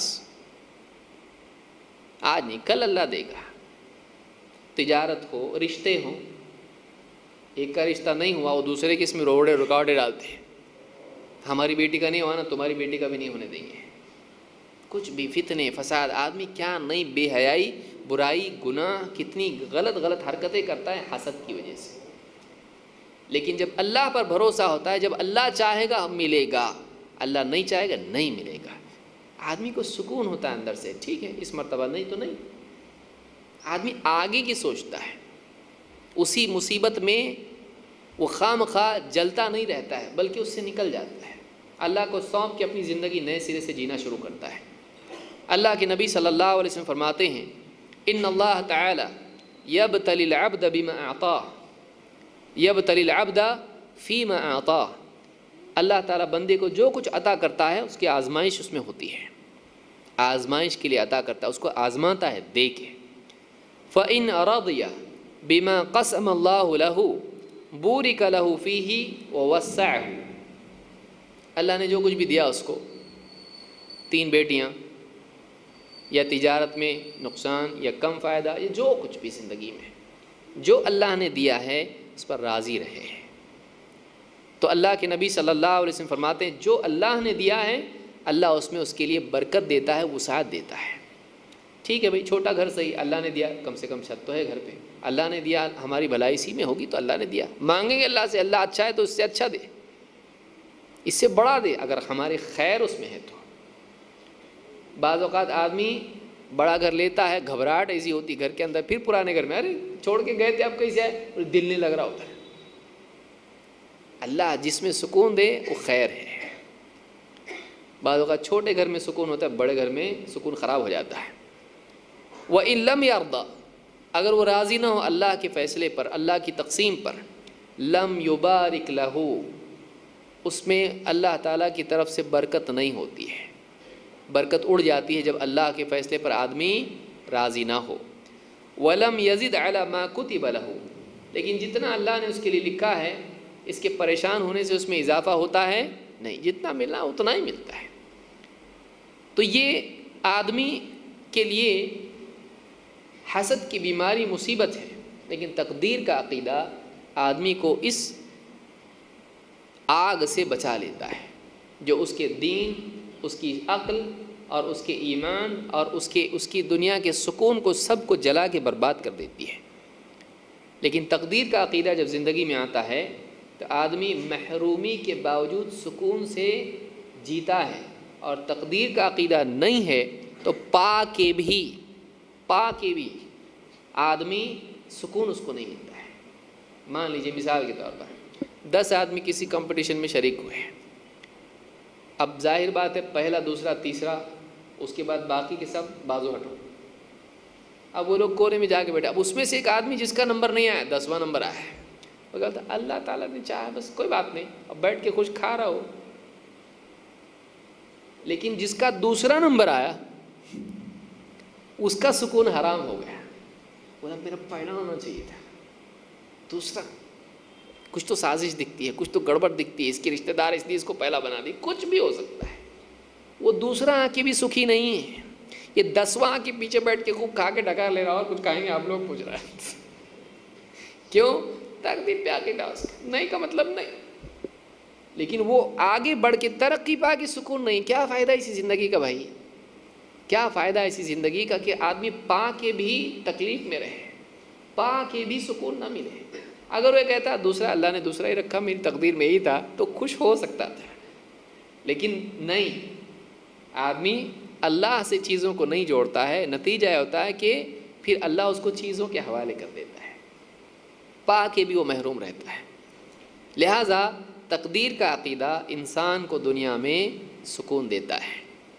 آج نہیں کل اللہ دے گا۔ تجارت ہو، رشتے ہوں، ایک کا رشتہ نہیں ہوا وہ دوسرے کے اس میں رکاوٹیں ڈالتے ہیں، ہماری بیٹی کا نہیں ہوا نا تمہاری بیٹی کا بھی نہیں ہونے دیں گے، کچھ بھی فتنے فساد، آدمی کیا نہیں بے حیائی، برائی، گناہ، کتنی غلط حرکتیں کرتا ہے حسد کی وجہ سے۔ لیکن جب اللہ پر بھروسہ ہوتا ہے، جب اللہ چاہے گا ملے گا، اللہ نہیں چاہے گا نہیں ملے گا، آدمی کو سکون ہوتا ہے اندر سے، ٹھیک ہے اس مرتبہ نہیں تو نہیں، آدمی آگے کی سوچتا ہے، اسی مصیبت میں وہ خام خواہ جلتا نہیں رہتا ہے بلکہ اس سے نکل جاتا ہے، اللہ کو سونپ کے اپنی زندگی نئے سرے سے جینا شروع کرتا ہے۔ اللہ کے نبی صلی اللہ علیہ وسلم فرماتے ہیں ان اللہ تعالی یبتلی العبد بما اعطاہ یبتلی العبد فیما اعطاہ، اللہ تعالیٰ بندے کو جو کچھ عطا کرتا ہے اس کی آزمائش اس میں ہوتی ہے۔ آزمائش کے لیے عطا کرتا ہے، اس کو آزماتا ہے دے کے۔ فَإِنْ رَضِيَ بِمَا قَسَمَ اللَّهُ لَهُ بُورِكَ لَهُ فِيهِ وَوَسَّعَهُ، اللہ نے جو کچھ بھی دیا اس کو، 3 بیٹیاں یا تجارت میں نقصان یا کم فائدہ یا جو کچھ بھی زندگی میں جو اللہ نے دیا ہے اس پر راضی رہے۔ تو اللہ کے نبی صلی اللہ علیہ وسلم فرماتے ہیں جو اللہ نے دیا ہے اللہ اس میں اس کے لیے برکت دیتا ہے، وسعت دیتا ہے۔ ٹھیک ہے بھائی، چھوٹا گھر صحیح، اللہ نے دیا، کم سے کم چھت تو ہے گھر پہ، اللہ نے دیا، ہماری بھلائی اسی میں ہوگی تو اللہ نے دیا، مانگیں گے اللہ سے، اللہ اچھا ہے تو اس سے اچھا دے، اس سے بڑا دے اگر ہمارے خیر اس میں ہے تو۔ بعض اوقات آدمی بڑا گھر لیتا ہے، گھبراہٹ ایسی ہوتی گھر کے اندر، پھر پرانے گھر میں، ارے چھوڑ کے گئے تھے اب کیسے آئے، دل نہیں لگ رہا ہوتا ہے۔ اللہ جس میں سکون دے وہ خیر ہے۔ بعض اوقات چھوٹے گھر میں سکون ہوتا ہے، بڑے گھر میں سکون خراب ہو جاتا ہے۔ وَإِن لَمْ يَرْضَ، اگر وہ راضی نہ ہو اللہ کے فیصلے پر، اللہ کی تقسیم پر، لَمْ يُبَارِكْ لَهُ، اس میں اللہ تعالیٰ کی طرف سے برکت نہیں ہوتی ہے، برکت اڑ جاتی ہے جب اللہ کے فیصلے پر آدمی راضی نہ ہو۔ وَلَمْ يَزِدْ عَلَى مَا كُتِبَ لَهُ، لیکن جتنا اللہ نے اس کے لیے لکھا ہے اس کے پریشان ہونے سے اس میں اضافہ ہوتا ہے نہیں، جتنا ملنا اتنا ہی ملتا ہے۔ تو یہ آدمی کے لیے حسد کی بیماری مصیبت ہے، لیکن تقدیر کا عقیدہ آدمی کو اس آگ سے بچا لیتا ہے جو اس کے دین، اس کی عقل اور اس کے ایمان اور اس کی دنیا کے سکون کو سب کو جلا کے برباد کر دیتی ہے۔ لیکن تقدیر کا عقیدہ جب زندگی میں آتا ہے تو آدمی محرومی کے باوجود سکون سے جیتا ہے، اور تقدیر کا عقیدہ نہیں ہے تو پا کے بھی آدمی سکون اس کو نہیں ملتا ہے۔ مان لیجئے مثال کے طور پر 10 آدمی کسی کمپٹیشن میں شریک ہوئے ہیں، اب ظاہر بات ہے پہلا، دوسرا، تیسرا، اس کے بعد باقی کے سب بازو ہٹو، اب وہ لوگ کونے میں جا کے بیٹھے، اب اس میں سے ایک آدمی جس کا نمبر نہیں آیا، 10واں نمبر آیا ہے، وہ کہتا اللہ تعالیٰ نے چاہا بس کوئی بات نہیں، اب بیٹھ کے کچھ کھا رہا ہو۔ لیکن جس کا دوسرا نمبر آیا اس کا سکون حرام ہو گیا، بولا میرا پہلا ہونا چاہیے تھا، دوسرا کچھ تو سازش دکھتی ہے، کچھ تو گڑبڑ دکھتی ہے، اس کے رشتہ دار اس لیے اس کو پہلا بنا دی، کچھ بھی ہو سکتا ہے۔ وہ دوسرا آ کے بھی سکھی نہیں ہے، یہ 10واں آ کے پیچھے بیٹھ کے خوب کھا کے ڈکا لے رہا اور کچھ کھائیں گے آپ لوگ پوچھ رہا ہے کیوں؟ تقدیر پہ آگے ڈاس نہیں کا مطلب نہیں، لیکن وہ آگے بڑھ کے ترقی پا کے سکون نہیں۔ کیا فائدہ اسی زندگی کا بھائی، کیا فائدہ اسی زندگی کا کہ آدمی پا کے بھی تکلیف میں رہے، پا کے بھی سکون نہ ملے۔ اگر وہ کہتا دوسرا اللہ نے دوسرا ہی رکھا، میری تقدیر میں ہی تھا، تو خوش ہو سکتا تھا، لیکن نہیں، آدمی اللہ سے چیزوں کو نہیں جوڑتا ہے، نتیجہ ہوتا ہے کہ پھر اللہ اس کو چیزوں کے حوالے کر دیتا ہے، پا کے بھی وہ محروم رہتا ہے۔ لہٰذا تقدیر کا عقیدہ انسان کو دنیا میں سکون دیتا ہے۔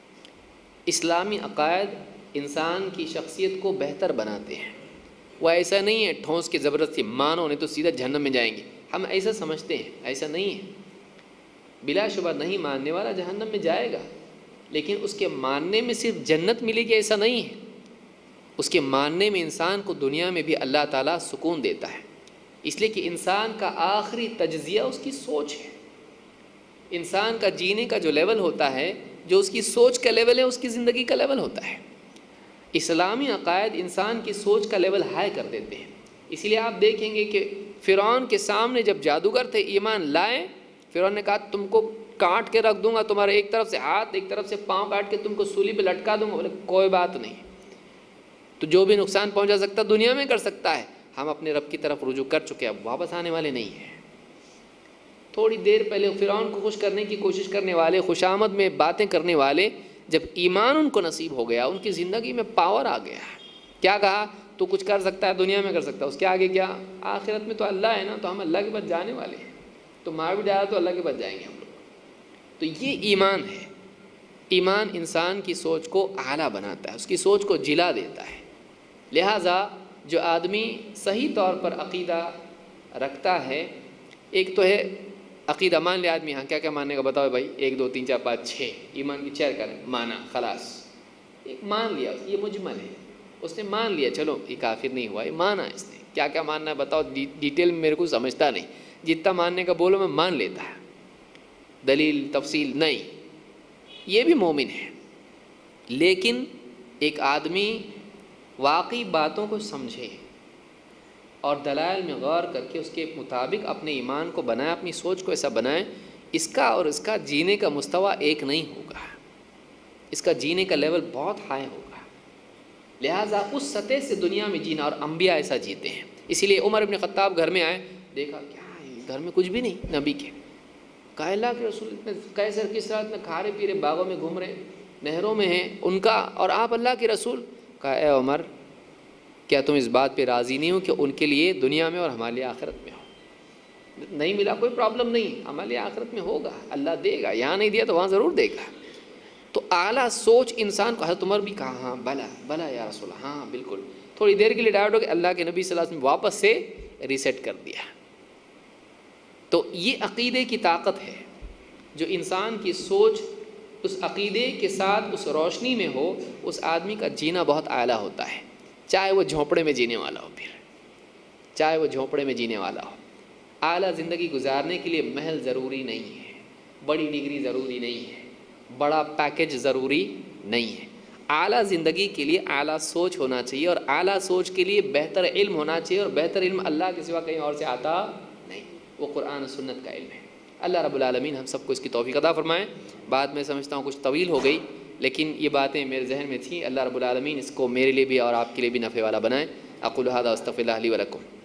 اسلامی عقائد انسان کی شخصیت کو بہتر بناتے ہیں، وہ ایسا نہیں ہے ٹھونس کے زبردستی مانو نہیں تو سیدھا جہنم میں جائیں گے، ہم ایسا سمجھتے ہیں، ایسا نہیں ہے۔ بلا شبہ نہیں ماننے والا جہنم میں جائے گا، لیکن اس کے ماننے میں صرف جنت ملے گی ایسا نہیں ہے، اس کے ماننے میں انسان کو دنیا میں بھی اللہ تعالیٰ سکون دیتا ہے، اس لیے کہ انسان کا آخری تجزیہ اس کی سوچ ہے۔ انسان کا جینے کا جو لیول ہوتا ہے، جو اس کی سوچ کا لیول ہے، اس کی زندگی کا لیول ہوتا ہے۔ اسلامی عقائد انسان کی سوچ کا لیول ہائی کر دیتے ہیں، اسی لیے آپ دیکھیں گے کہ فرعون کے سامنے جب جادوگر تھے ایمان لائے، فرعون نے کہا تم کو کاٹ کے رکھ دوں گا، تمہارے ایک طرف سے ہاتھ ایک طرف سے پاؤں کاٹ کے تم کو سولی پہ لٹکا دوں گا۔ بولے کوئی بات نہیں، تو جو بھی نقصان پہنچا سکتا دنیا میں کر سکتا ہے، ہم اپنے رب کی طرف رجوع کر چکے، اب واپس آنے والے نہیں ہیں۔ تھوڑی دیر پہلے فرعون کو خوش کرنے کی کوشش کرنے والے، خوشامد میں باتیں کرنے والے، جب ایمان ان کو نصیب ہو گیا، ان کی زندگی میں پاور آ گیا، کیا کہا تو کچھ کر سکتا ہے، دنیا میں کر سکتا ہے، اس کے آگے کیا، آخرت میں تو اللہ ہے نا، تو ہم اللہ کے پاس جانے والے ہیں، تو مار بھی ڈالا تو اللہ کے پاس جائیں گے ہم لوگ۔ تو یہ ایمان ہے، ایمان انسان کی سوچ کو اعلیٰ بناتا ہے، اس کی سوچ کو جلا دیتا ہے۔ لہٰذا جو آدمی صحیح طور پر عقیدہ رکھتا ہے، ایک تو ہے عقیدہ، مان لے آدمی ہاں کیا کیا ماننے کا بتاؤ بھائی، 1 2 3 4 5 6 ایمان کی 4 کریں، مانا خلاص، ایک مان لیا، یہ مجمل ہے، اس نے مان لیا، چلو یہ کافر نہیں ہوا، یہ مانا اس نے، کیا کیا ماننا ہے بتاؤ، ڈیٹیل میں میرے کو سمجھتا نہیں، جتنا ماننے کا بولو میں مان لیتا ہے، دلیل تفصیل نہیں، یہ بھی مومن ہے۔ لیکن ایک آدمی واقعی باتوں کو سمجھے اور دلائل میں غور کر کے اس کے مطابق اپنے ایمان کو بنائے، اپنی سوچ کو ایسا بنائے، اس کا اور اس کا جینے کا مستویٰ ایک نہیں ہوگا، اس کا جینے کا لیول بہت ہائی ہوگا، لہٰذا اس سطح سے دنیا میں جینا، اور انبیاء ایسا جیتے ہیں۔ اسی لیے عمر بن خطاب گھر میں آئے، دیکھا کیا ہے گھر میں کچھ بھی نہیں نبی کے، کہا اللہ کے رسول اتنے کیسر کس طرح اتنے کھارے پیرے باغوں میں گھوم رہے، نہروں میں ہیں ان کا، اور آپ اللہ کے رسول، کہا اے عمر کیا تم اس بات پہ راضی نہیں ہو کہ ان کے لیے دنیا میں اور ہمارے لیے آخرت میں ہو؟ نہیں ملا کوئی پرابلم نہیں، ہمارے لیے آخرت میں ہوگا، اللہ دے گا، یہاں نہیں دیا تو وہاں ضرور دے گا۔ تو اعلیٰ سوچ انسان کو، حضرت عمر بھی کہا ہاں بلا بلا یا رسول اللہ، ہاں بالکل، تھوڑی دیر کے لیے ڈائیورٹ ہو کے اللہ کے نبی صلی اللہ علیہ وسلم واپس سے ریسیٹ کر دیا۔ تو یہ عقیدے کی طاقت ہے، جو انسان کی سوچ اس عقیدے کے ساتھ اس روشنی میں ہو، اس آدمی کا جینا بہت اعلیٰ ہوتا ہے، چاہے وہ جھونپڑے میں جینے والا ہو، پھر چاہے وہ جھونپڑے میں جینے والا ہو۔ اعلیٰ زندگی گزارنے کے لیے محل ضروری نہیں ہے، بڑی ڈگری ضروری نہیں ہے، بڑا پیکج ضروری نہیں ہے۔ اعلیٰ زندگی کے لیے اعلیٰ سوچ ہونا چاہیے، اور اعلیٰ سوچ کے لیے بہتر علم ہونا چاہیے، اور بہتر علم اللہ کے سوا کہیں اور سے آتا نہیں، وہ قرآن و سنت کا علم ہے۔ اللہ رب العالمین ہم سب کو اس کی توفیق عطا فرمائے۔ بعد میں سمجھتا ہوں کچھ طویل ہو گئی، لیکن یہ باتیں میرے ذہن میں تھیں، اللہ رب العالمین اس کو میرے لیے بھی اور آپ کے لیے بھی نفع والا بنائے۔ اقول ھذا واستغفر اللہ لی ولکم۔